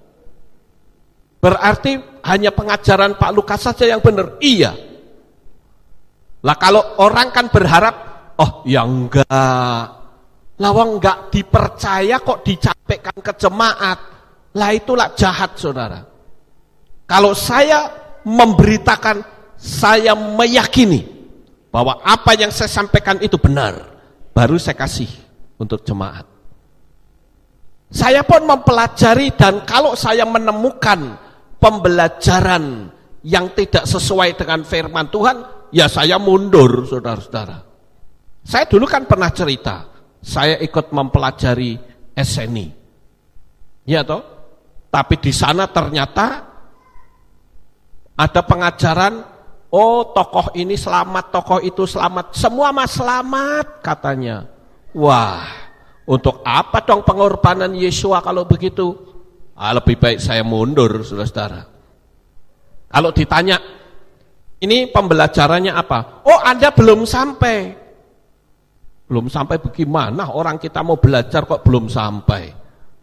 Berarti hanya pengajaran Pak Lukas saja yang benar. Iya. Lah kalau orang kan berharap, oh ya enggak. Lawang enggak dipercaya kok dicampaikan ke jemaat. Lah itulah jahat, saudara. Kalau saya memberitakan, saya meyakini bahwa apa yang saya sampaikan itu benar, baru saya kasih untuk jemaat. Saya pun mempelajari, dan kalau saya menemukan pembelajaran yang tidak sesuai dengan firman Tuhan, ya saya mundur, saudara-saudara. Saya dulu kan pernah cerita, saya ikut mempelajari S N I. Ya toh? Tapi di sana ternyata ada pengajaran, oh tokoh ini selamat, tokoh itu selamat, semua mas selamat katanya. Wah, untuk apa dong pengorbanan Yesua kalau begitu? Ah, lebih baik saya mundur, saudara-saudara. Kalau ditanya, ini pembelajarannya apa? Oh, Anda belum sampai. Belum sampai bagaimana? Orang kita mau belajar kok belum sampai.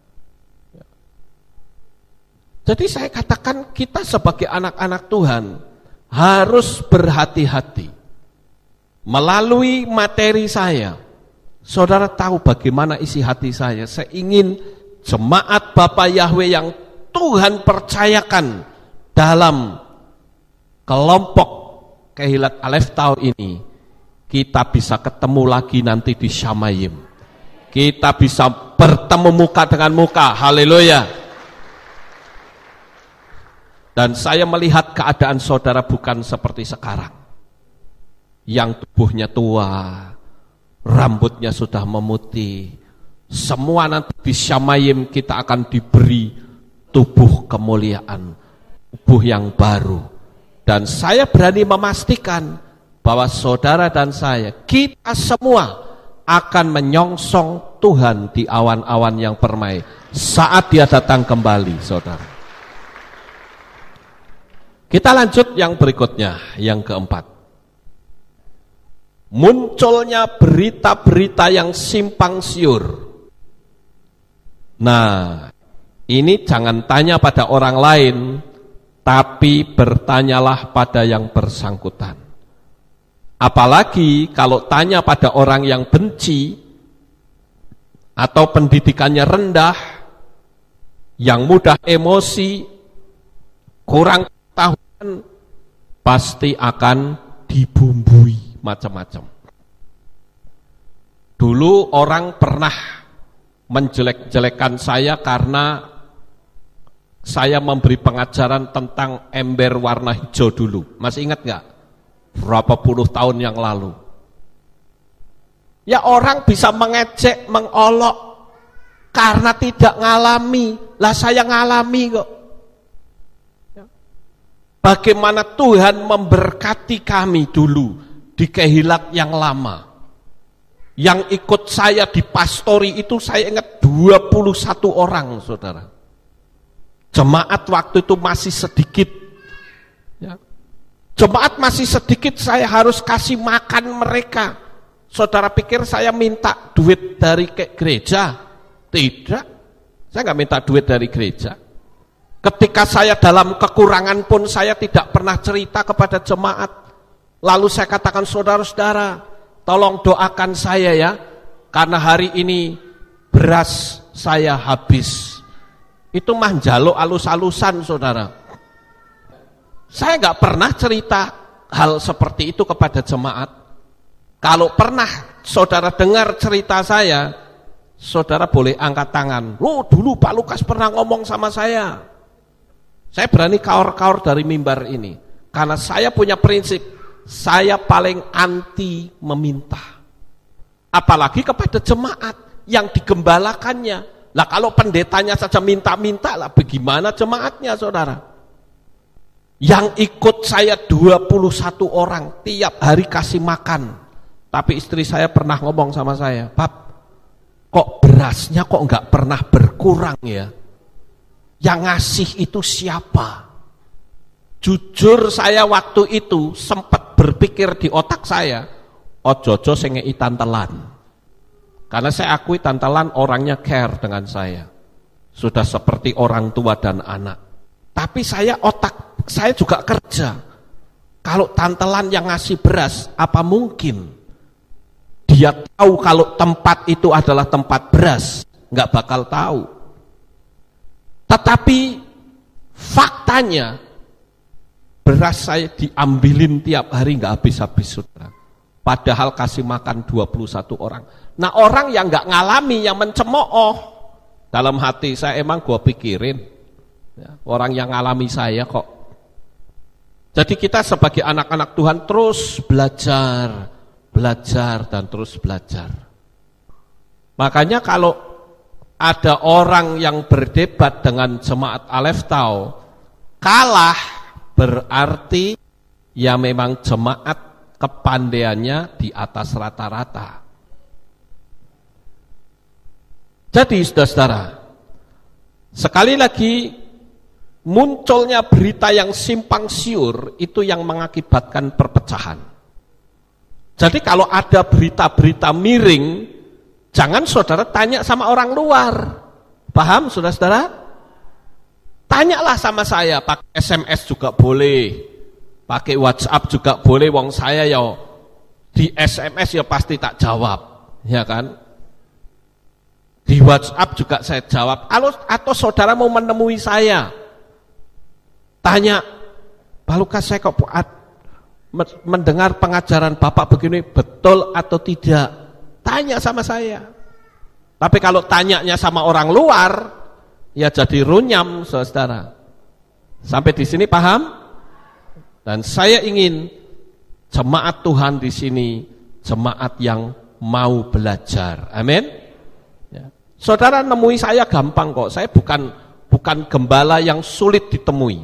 Jadi saya katakan kita sebagai anak-anak Tuhan harus berhati-hati. Melalui materi saya, saudara tahu bagaimana isi hati saya. Saya ingin jemaat Bapak Yahweh yang Tuhan percayakan dalam kelompok Kehilat Alef tahun ini, kita bisa ketemu lagi nanti di Shamayim. Kita bisa bertemu muka dengan muka. Haleluya. Dan saya melihat keadaan saudara bukan seperti sekarang, yang tubuhnya tua, rambutnya sudah memutih. Semua nanti di Syamayim kita akan diberi tubuh kemuliaan, tubuh yang baru. Dan saya berani memastikan bahwa saudara dan saya, kita semua akan menyongsong Tuhan di awan-awan yang permai saat Dia datang kembali, saudara. Kita lanjut yang berikutnya, yang keempat. Munculnya berita-berita yang simpang siur. Nah, ini jangan tanya pada orang lain, tapi bertanyalah pada yang bersangkutan. Apalagi kalau tanya pada orang yang benci atau pendidikannya rendah, yang mudah emosi, kurang pengetahuan, pasti akan dibumbui macam-macam. Dulu orang pernah menjelek-jelekan saya karena saya memberi pengajaran tentang ember warna hijau dulu. Masih ingat nggak? Berapa puluh tahun yang lalu. Ya orang bisa mengejek, mengolok karena tidak ngalami. Lah saya ngalami kok. Bagaimana Tuhan memberkati kami dulu di Kehilak yang lama. Yang ikut saya di pastori itu saya ingat dua puluh satu orang, saudara. Jemaat waktu itu masih sedikit. Ya. Jemaat masih sedikit, saya harus kasih makan mereka. Saudara pikir saya minta duit dari gereja? Tidak. Saya nggak minta duit dari gereja. Ketika saya dalam kekurangan pun saya tidak pernah cerita kepada jemaat. Lalu saya katakan, saudara-saudara, tolong doakan saya ya, karena hari ini beras saya habis. Itu mah njaluk alus-alusan, saudara. Saya nggak pernah cerita hal seperti itu kepada jemaat. Kalau pernah saudara dengar cerita saya, saudara boleh angkat tangan. Loh, dulu Pak Lukas pernah ngomong sama saya. Saya berani kaur-kaur dari mimbar ini, karena saya punya prinsip, saya paling anti meminta. Apalagi kepada jemaat yang digembalakannya. Lah kalau pendetanya saja minta-minta, lah bagaimana jemaatnya, saudara? Yang ikut saya dua puluh satu orang, tiap hari kasih makan. Tapi istri saya pernah ngomong sama saya, Pap, kok berasnya kok enggak pernah berkurang ya? Yang ngasih itu siapa? Jujur saya waktu itu sempat berpikir di otak saya, ojo-ojo sing ngei tantelan. Karena saya akui tantelan orangnya care dengan saya. Sudah seperti orang tua dan anak. Tapi saya otak, saya juga kerja. Kalau tantelan yang ngasih beras, apa mungkin dia tahu kalau tempat itu adalah tempat beras? Nggak bakal tahu. Tetapi faktanya beras saya diambilin tiap hari nggak habis-habis, saudara. Padahal kasih makan dua puluh satu orang. Nah orang yang nggak ngalami, yang mencemooh, dalam hati saya emang gua pikirin, ya, orang yang ngalami saya kok. Jadi kita sebagai anak-anak Tuhan terus belajar, belajar dan terus belajar. Makanya kalau ada orang yang berdebat dengan jemaat Aleph Tau, kalah berarti ya memang jemaat kepandaiannya di atas rata-rata. Jadi saudara-saudara, sekali lagi munculnya berita yang simpang siur itu yang mengakibatkan perpecahan. Jadi kalau ada berita-berita miring, jangan saudara tanya sama orang luar. Paham saudara-saudara? Tanyalah sama saya, pakai S M S juga boleh, pakai WhatsApp juga boleh, wong saya ya di S M S ya pasti tak jawab, ya kan? Di WhatsApp juga saya jawab. Atau, atau saudara mau menemui saya, tanya, Pak Lukas, saya kok mendengar pengajaran Bapak begini, betul atau tidak? Tanya sama saya. Tapi kalau tanyanya sama orang luar, ya jadi runyam, saudara. Sampai di sini paham? Dan saya ingin jemaat Tuhan di sini jemaat yang mau belajar. Amin. Ya. Saudara nemui saya gampang kok. Saya bukan bukan gembala yang sulit ditemui.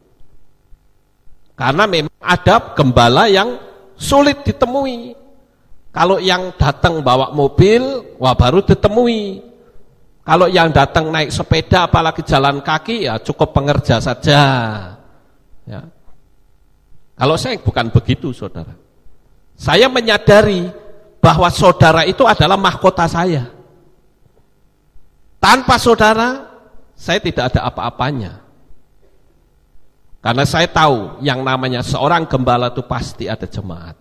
Karena memang ada gembala yang sulit ditemui. Kalau yang datang bawa mobil, wah baru ditemui. Kalau yang datang naik sepeda apalagi jalan kaki, ya cukup pengerja saja. Ya. Kalau saya bukan begitu, saudara. Saya menyadari bahwa saudara itu adalah mahkota saya. Tanpa saudara, saya tidak ada apa-apanya. Karena saya tahu yang namanya seorang gembala itu pasti ada jemaat.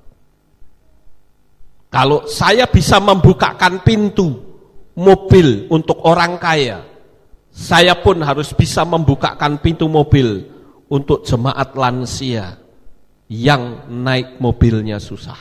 Kalau saya bisa membukakan pintu mobil untuk orang kaya, saya pun harus bisa membukakan pintu mobil untuk jemaat lansia yang naik mobilnya susah.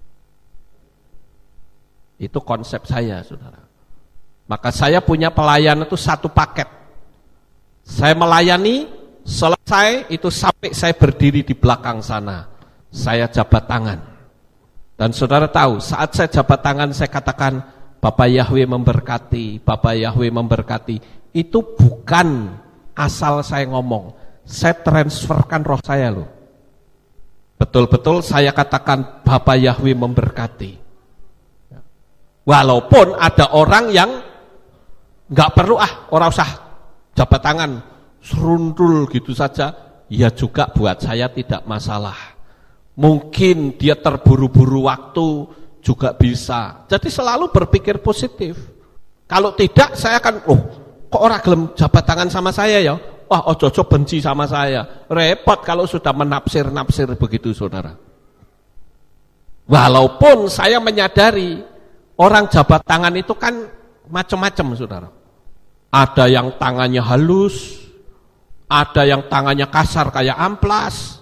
Itu konsep saya, saudara. Maka saya punya pelayan itu satu paket. Saya melayani, selesai itu sampai saya berdiri di belakang sana, saya jabat tangan. Dan saudara tahu, saat saya jabat tangan saya katakan, Bapak Yahweh memberkati, Bapak Yahweh memberkati. Itu bukan asal saya ngomong, saya transferkan roh saya loh. Betul-betul saya katakan Bapak Yahweh memberkati. Walaupun ada orang yang nggak perlu ah, orang usah jabat tangan, serundul gitu saja, ya juga buat saya tidak masalah. Mungkin dia terburu-buru waktu juga bisa. Jadi selalu berpikir positif. Kalau tidak saya akan, oh kok orang gelem jabat tangan sama saya ya? Wah ojo-ojo benci sama saya. Repot kalau sudah menafsir-nafsir begitu, saudara. Walaupun saya menyadari orang jabat tangan itu kan macam-macam, saudara. Ada yang tangannya halus, ada yang tangannya kasar kayak amplas,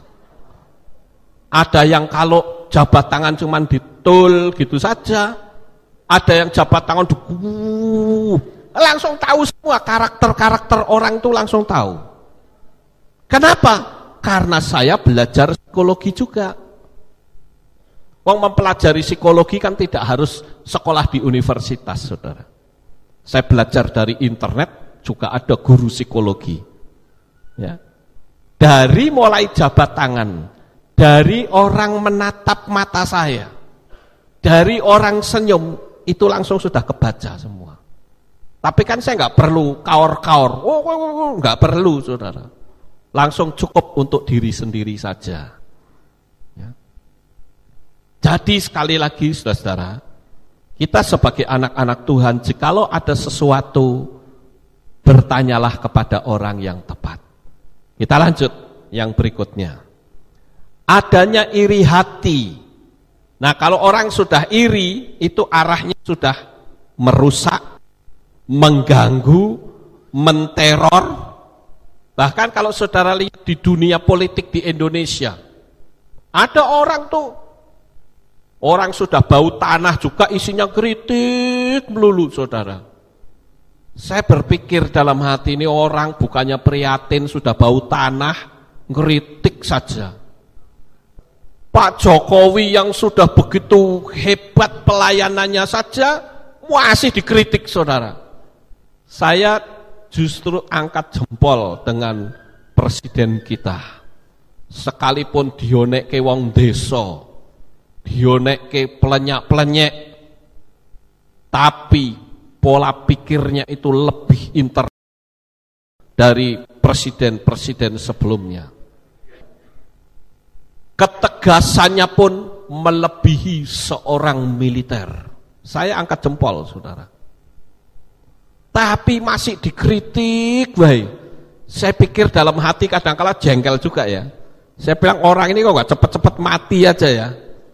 ada yang kalau jabat tangan cuman ditul gitu saja, ada yang jabat tangan duh, langsung tahu semua karakter-karakter orang itu langsung tahu. Kenapa? Karena saya belajar psikologi juga. Wong mempelajari psikologi kan tidak harus sekolah di universitas, saudara. Saya belajar dari internet, juga ada guru psikologi. Ya. Dari mulai jabat tangan, dari orang menatap mata saya, dari orang senyum, itu langsung sudah kebaca semua. Tapi kan saya nggak perlu kaor-kaor, oh, oh, oh, nggak perlu, saudara. Langsung cukup untuk diri sendiri saja. Ya. Jadi sekali lagi, saudara, kita sebagai anak-anak Tuhan, jikalau ada sesuatu, bertanyalah kepada orang yang tepat. Kita lanjut yang berikutnya. Adanya iri hati. Nah, kalau orang sudah iri, itu arahnya sudah merusak, mengganggu, menteror. Bahkan kalau saudara lihat di dunia politik di Indonesia, ada orang tuh, orang sudah bau tanah juga isinya kritik melulu, saudara. Saya berpikir dalam hati, ini orang bukannya prihatin sudah bau tanah, ngeritik saja. Pak Jokowi yang sudah begitu hebat pelayanannya saja masih dikritik, saudara. Saya justru angkat jempol dengan presiden kita. Sekalipun dionekke wong desa, dionekke pelenyak-pelenyek, tapi pola pikirnya itu lebih inter dari presiden-presiden sebelumnya. Ketegasannya pun melebihi seorang militer. Saya angkat jempol, saudara. Tapi masih dikritik, baik. Saya pikir dalam hati kadang-kala jengkel juga ya. Saya bilang orang ini kok gak cepet-cepet mati aja ya.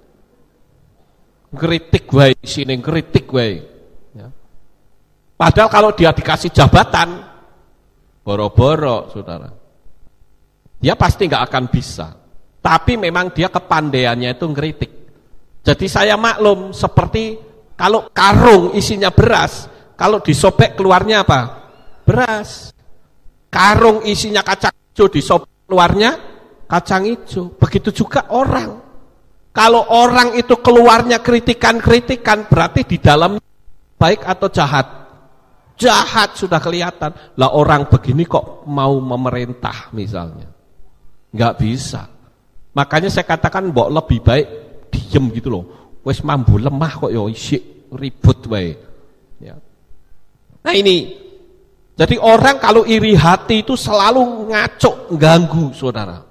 Kritik baik, sini kritik baik. Ya. Padahal kalau dia dikasih jabatan, boro-boro, saudara. Dia pasti gak akan bisa. Tapi memang dia kepandaiannya itu ngeritik. Jadi saya maklum, seperti kalau karung isinya beras, kalau disobek keluarnya apa? Beras. Karung isinya kacang hijau, disobek keluarnya kacang hijau. Begitu juga orang. Kalau orang itu keluarnya kritikan-kritikan, berarti di dalam baik atau jahat? Jahat sudah kelihatan. Lah orang begini kok mau memerintah misalnya? Nggak bisa. Makanya saya katakan mbok lebih baik diem gitu loh. Wes mambu lemah kok yo isik ribut wae. Ya. Nah ini, jadi orang kalau iri hati itu selalu ngaco, ganggu saudara.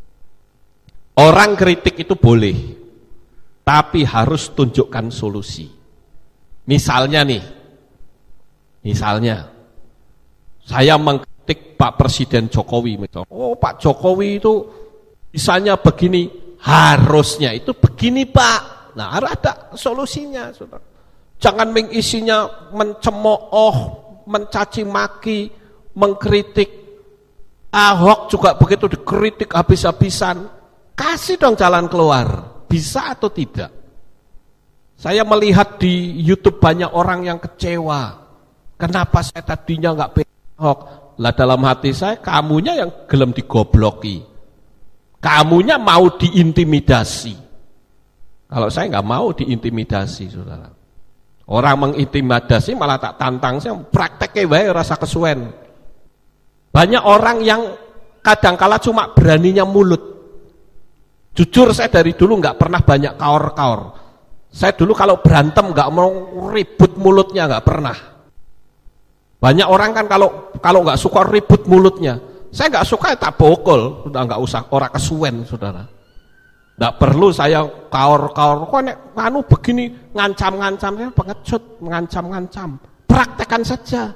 Orang kritik itu boleh, tapi harus tunjukkan solusi. Misalnya nih, misalnya saya mengkritik Pak Presiden Jokowi, misalnya, oh Pak Jokowi itu misalnya begini, harusnya itu begini Pak. Nah harus ada solusinya, saudara. Jangan mengisinya mencemooh, mencaci maki, mengkritik. Ahok juga begitu dikritik habis-habisan. Kasih dong jalan keluar, bisa atau tidak? Saya melihat di YouTube banyak orang yang kecewa. Kenapa saya tadinya nggak pilih Ahok? Lah dalam hati saya, kamunya yang gelem digobloki. Kamunya mau diintimidasi. Kalau saya nggak mau diintimidasi, saudara. Orang mengintimidasi malah tak tantang, saya prakteknya wae rasa kesuwen. Banyak orang yang kadangkala cuma beraninya mulut. Jujur saya dari dulu nggak pernah banyak kaor-kaor. Saya dulu kalau berantem nggak mau ribut mulutnya, nggak pernah. Banyak orang kan kalau kalau nggak suka ribut mulutnya, saya nggak suka ya tak pukul, sudah nggak usah orang kesuwen, saudara. Nggak perlu saya kaor-kaor. Kok nek anu begini ngancam-ngancam, saya pengecut, ngancam-ngancam. Praktekkan saja.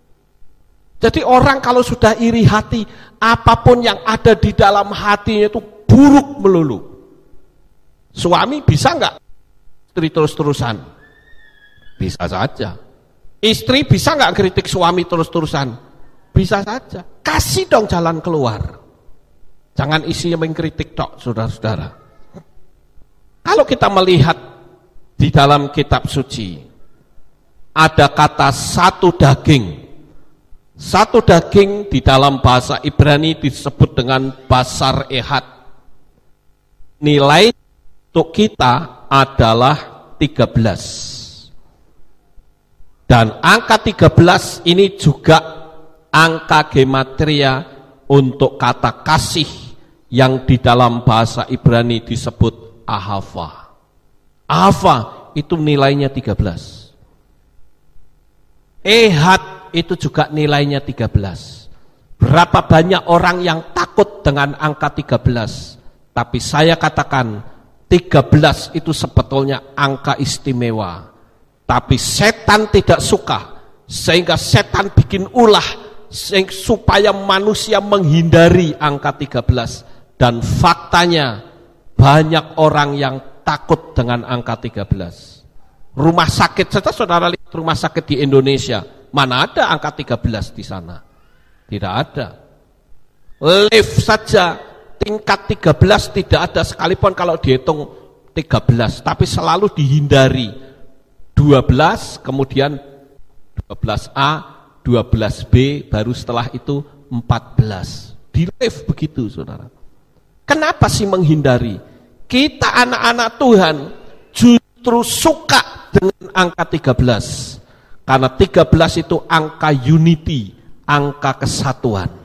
Jadi orang kalau sudah iri hati, apapun yang ada di dalam hatinya itu buruk melulu. Suami bisa nggak istri terus-terusan? Bisa saja. Istri bisa nggak kritik suami terus-terusan? Bisa saja. Kasih dong jalan keluar. Jangan isinya mengkritik tok, saudara-saudara. Kalau kita melihat di dalam kitab suci, ada kata satu daging. Satu daging di dalam bahasa Ibrani disebut dengan basar ehad. Nilai untuk kita adalah tiga belas. Dan angka tiga belas ini juga angka gematria untuk kata kasih yang di dalam bahasa Ibrani disebut ahava. Ahava itu nilainya tiga belas. Ehad itu juga nilainya tiga belas. Berapa banyak orang yang takut dengan angka tiga belas? Tapi saya katakan tiga belas itu sebetulnya angka istimewa. Tapi setan tidak suka, sehingga setan bikin ulah supaya manusia menghindari angka tiga belas. Dan faktanya banyak orang yang takut dengan angka tiga belas. Rumah sakit saja, saudara lihat rumah sakit di Indonesia, mana ada angka tiga belas di sana? Tidak ada. Lift saja tingkat tiga belas tidak ada, sekalipun kalau dihitung tiga belas, tapi selalu dihindari. Dua belas, kemudian dua belas A, dua belas B, baru setelah itu empat belas. Di lift begitu, saudara. Kenapa sih menghindari? Kita anak-anak Tuhan justru suka dengan angka tiga belas. Karena tiga belas itu angka unity, angka kesatuan.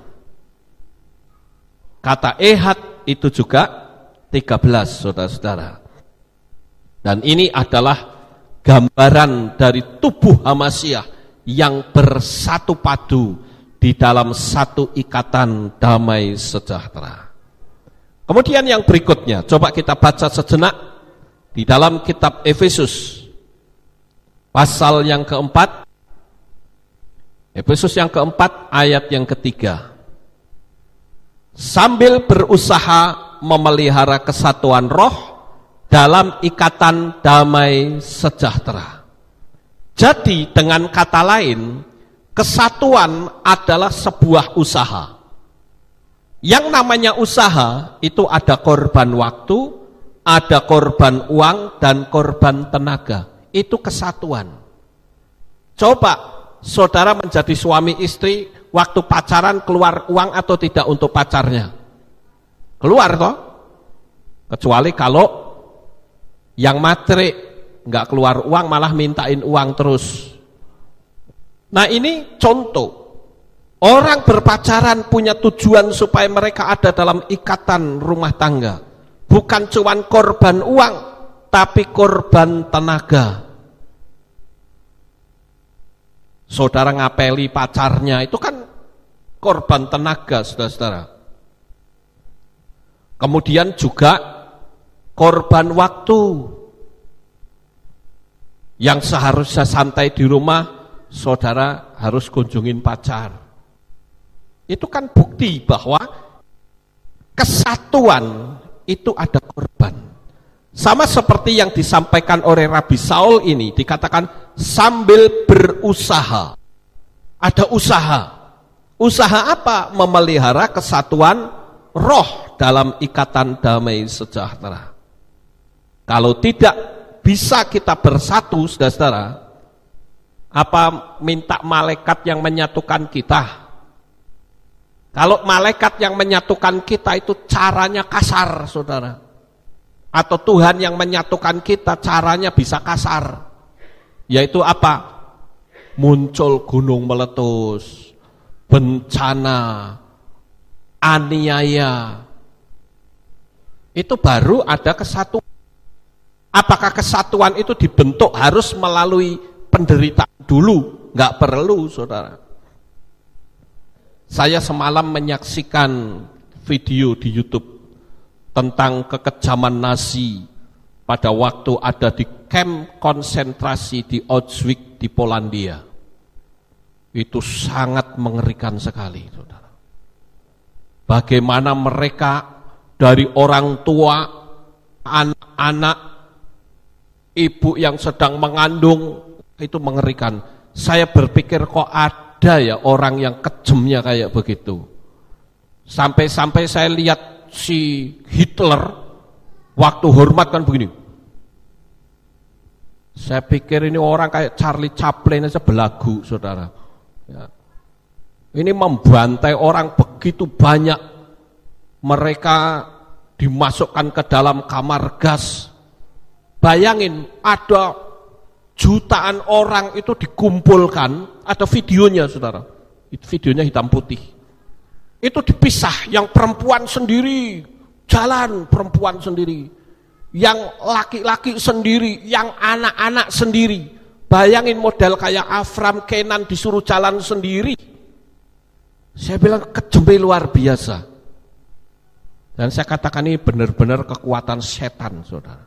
Kata ehad itu juga tiga belas, saudara-saudara. Dan ini adalah gambaran dari tubuh Hamasyah yang bersatu padu di dalam satu ikatan damai sejahtera. Kemudian yang berikutnya, coba kita baca sejenak di dalam kitab Efesus. Pasal yang keempat, Efesus yang keempat ayat yang ketiga. Sambil berusaha memelihara kesatuan roh dalam ikatan damai sejahtera. Jadi dengan kata lain, kesatuan adalah sebuah usaha. Yang namanya usaha itu ada korban waktu, ada korban uang, dan korban tenaga. Itu kesatuan. Coba saudara menjadi suami istri, waktu pacaran keluar uang atau tidak untuk pacarnya? Keluar toh? Kecuali kalau Yang matrik, nggak keluar uang malah mintain uang terus. Nah ini contoh. Orang berpacaran punya tujuan supaya mereka ada dalam ikatan rumah tangga. Bukan cuma korban uang, tapi korban tenaga. Saudara ngapeli pacarnya, itu kan korban tenaga, saudara-saudara. Kemudian juga korban waktu. Yang seharusnya santai di rumah, saudara harus kunjungin pacar. Itu kan bukti bahwa kesatuan itu ada korban. Sama seperti yang disampaikan oleh Rabi Saul ini, dikatakan sambil berusaha. Ada usaha. Usaha apa? Memelihara kesatuan roh dalam ikatan damai sejahtera. Kalau tidak bisa kita bersatu, saudara-saudara, apa minta malaikat yang menyatukan kita? Kalau malaikat yang menyatukan kita itu caranya kasar, saudara. Atau Tuhan yang menyatukan kita caranya bisa kasar. Yaitu apa? Muncul gunung meletus, bencana, aniaya. Itu baru ada kesatuan. Apakah kesatuan itu dibentuk harus melalui penderitaan dulu? Enggak perlu, saudara. Saya semalam menyaksikan video di YouTube tentang kekejaman Nazi pada waktu ada di kamp konsentrasi di Auschwitz di Polandia. Itu sangat mengerikan sekali, saudara. Bagaimana mereka dari orang tua, anak-anak, ibu yang sedang mengandung, itu mengerikan. Saya berpikir kok ada ada ya orang yang kejamnya kayak begitu. Sampai-sampai saya lihat si Hitler waktu hormat kan begini. Saya pikir ini orang kayak Charlie Chaplin aja belagu, saudara. Ya. Ini membantai orang begitu banyak. Mereka dimasukkan ke dalam kamar gas. Bayangin ada jutaan orang itu dikumpulkan, ada videonya, saudara. Itu videonya hitam putih. Itu dipisah, yang perempuan sendiri jalan, perempuan sendiri, yang laki-laki sendiri, yang anak-anak sendiri. Bayangin model kayak Avram Kenan disuruh jalan sendiri. Saya bilang kejembe luar biasa. Dan saya katakan ini benar-benar kekuatan setan, saudara.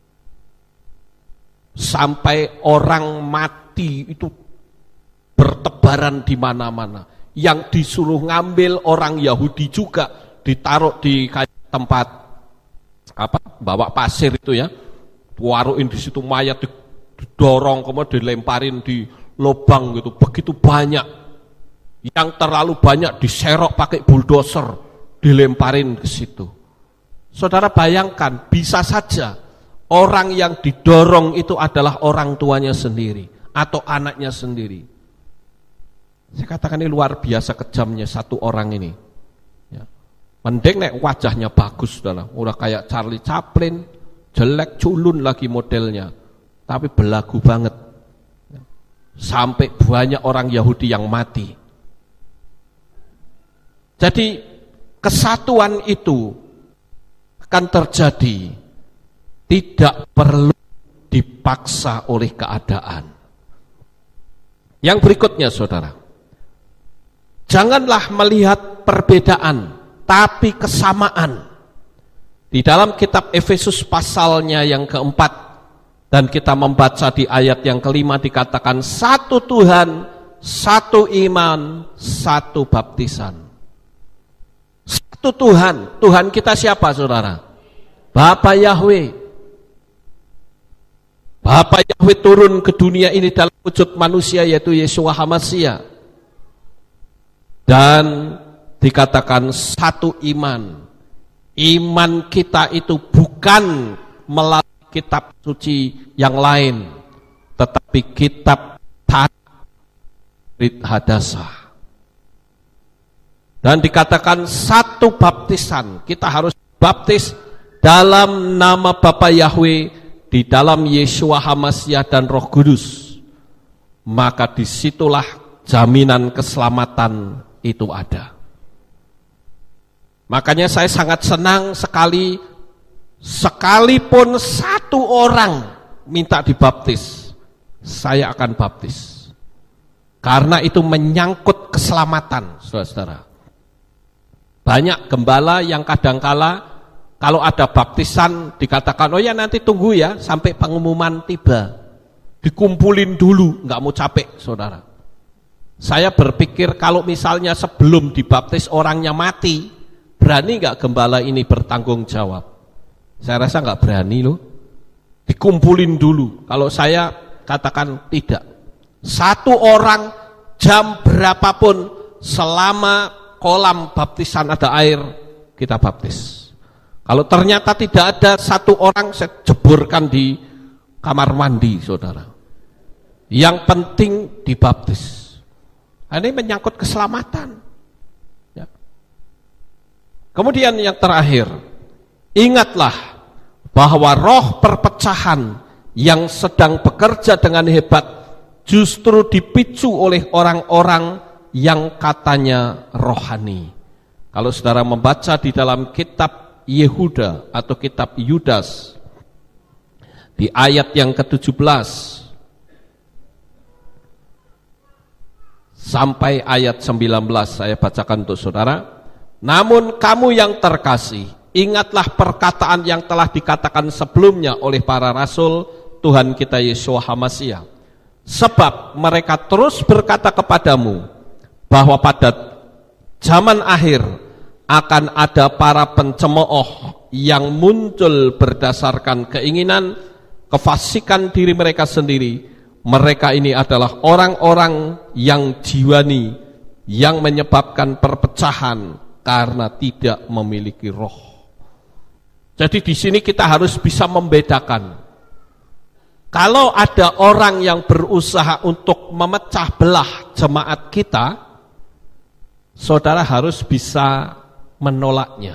Sampai orang mati itu bertebaran di mana-mana. Yang disuruh ngambil orang Yahudi juga ditaruh di tempat apa? Bawa pasir itu ya. Waruin di situ mayat didorong kemudian dilemparin di lubang gitu. Begitu banyak. Yang terlalu banyak diserok pakai bulldozer, dilemparin ke situ. Saudara bayangkan, bisa saja orang yang didorong itu adalah orang tuanya sendiri atau anaknya sendiri. Saya katakan ini luar biasa kejamnya satu orang ini. Ya. Mending nek wajahnya bagus, saudara. Udah kayak Charlie Chaplin, jelek culun lagi modelnya, tapi belagu banget. Ya. Sampai banyak orang Yahudi yang mati. Jadi kesatuan itu akan terjadi. Tidak perlu dipaksa oleh keadaan. Yang berikutnya, saudara, janganlah melihat perbedaan, tapi kesamaan. Di dalam kitab Efesus pasalnya yang keempat, dan kita membaca di ayat yang kelima dikatakan satu Tuhan, satu iman, satu baptisan. Satu Tuhan, Tuhan kita siapa, saudara? Bapa Yahweh. Bapa Yahweh turun ke dunia ini dalam wujud manusia yaitu Yeshua HaMashiach. Dan dikatakan satu iman. Iman kita itu bukan melalui kitab suci yang lain, tetapi kitab Brit Hadasah. Dan dikatakan satu baptisan. Kita harus baptis dalam nama Bapa Yahweh, di dalam Yeshua HaMasyiah dan Roh Kudus, maka disitulah jaminan keselamatan itu ada. Makanya saya sangat senang sekali, sekalipun satu orang minta dibaptis, saya akan baptis. Karena itu menyangkut keselamatan, saudara-saudara. Banyak gembala yang kadangkala kalau ada baptisan dikatakan, oh ya nanti tunggu ya sampai pengumuman tiba. Dikumpulin dulu, nggak mau capek, saudara. Saya berpikir kalau misalnya sebelum dibaptis orangnya mati, berani nggak gembala ini bertanggung jawab? Saya rasa nggak berani loh. Dikumpulin dulu. Kalau saya katakan tidak. Satu orang jam berapapun selama kolam baptisan ada air, kita baptis. Kalau ternyata tidak ada satu orang, saya jeburkan di kamar mandi, saudara. Yang penting dibaptis. Ini menyangkut keselamatan. Ya. Kemudian yang terakhir, ingatlah bahwa roh perpecahan yang sedang bekerja dengan hebat justru dipicu oleh orang-orang yang katanya rohani. Kalau saudara membaca di dalam kitab Yehuda atau kitab Yudas di ayat yang ke tujuh belas sampai ayat sembilan belas, saya bacakan untuk saudara. Namun kamu yang terkasih, ingatlah perkataan yang telah dikatakan sebelumnya oleh para rasul Tuhan kita Yeshua HaMasyiah. Sebab mereka terus berkata kepadamu bahwa pada zaman akhir akan ada para pencemooh yang muncul berdasarkan keinginan, kefasikan diri mereka sendiri. Mereka ini adalah orang-orang yang jiwani, yang menyebabkan perpecahan karena tidak memiliki roh. Jadi di sini kita harus bisa membedakan. Kalau ada orang yang berusaha untuk memecah belah jemaat kita, saudara harus bisa menolaknya.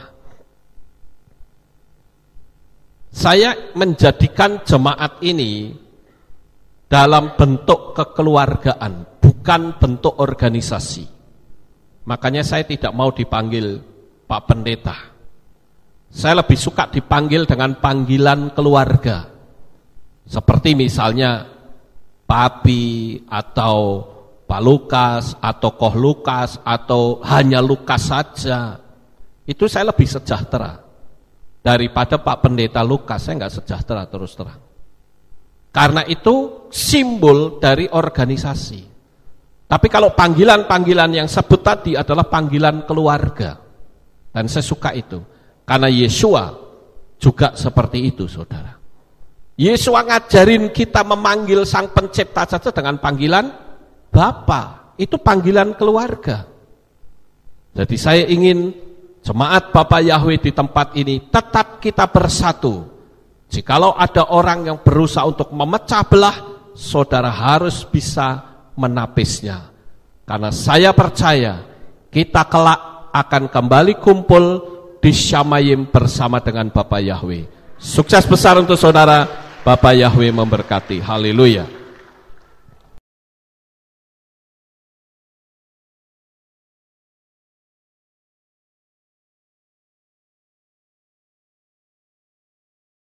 Saya menjadikan jemaat ini dalam bentuk kekeluargaan, bukan bentuk organisasi. Makanya saya tidak mau dipanggil Pak Pendeta. Saya lebih suka dipanggil dengan panggilan keluarga. Seperti misalnya Papi atau Pak Lukas atau Koh Lukas atau hanya Lukas saja. Itu saya lebih sejahtera daripada Pak Pendeta Lukas. Saya nggak sejahtera terus terang. Karena itu simbol dari organisasi. Tapi kalau panggilan-panggilan yang sebut tadi adalah panggilan keluarga. Dan saya suka itu. Karena Yeshua juga seperti itu, saudara. Yeshua ngajarin kita memanggil Sang Pencipta saja dengan panggilan Bapa. Itu panggilan keluarga. Jadi saya ingin jemaat Bapa Yahweh di tempat ini tetap kita bersatu. Jikalau ada orang yang berusaha untuk memecah belah, saudara harus bisa menapisnya. Karena saya percaya kita kelak akan kembali kumpul di Syamayim bersama dengan Bapa Yahweh. Sukses besar untuk saudara. Bapa Yahweh memberkati. Haleluya.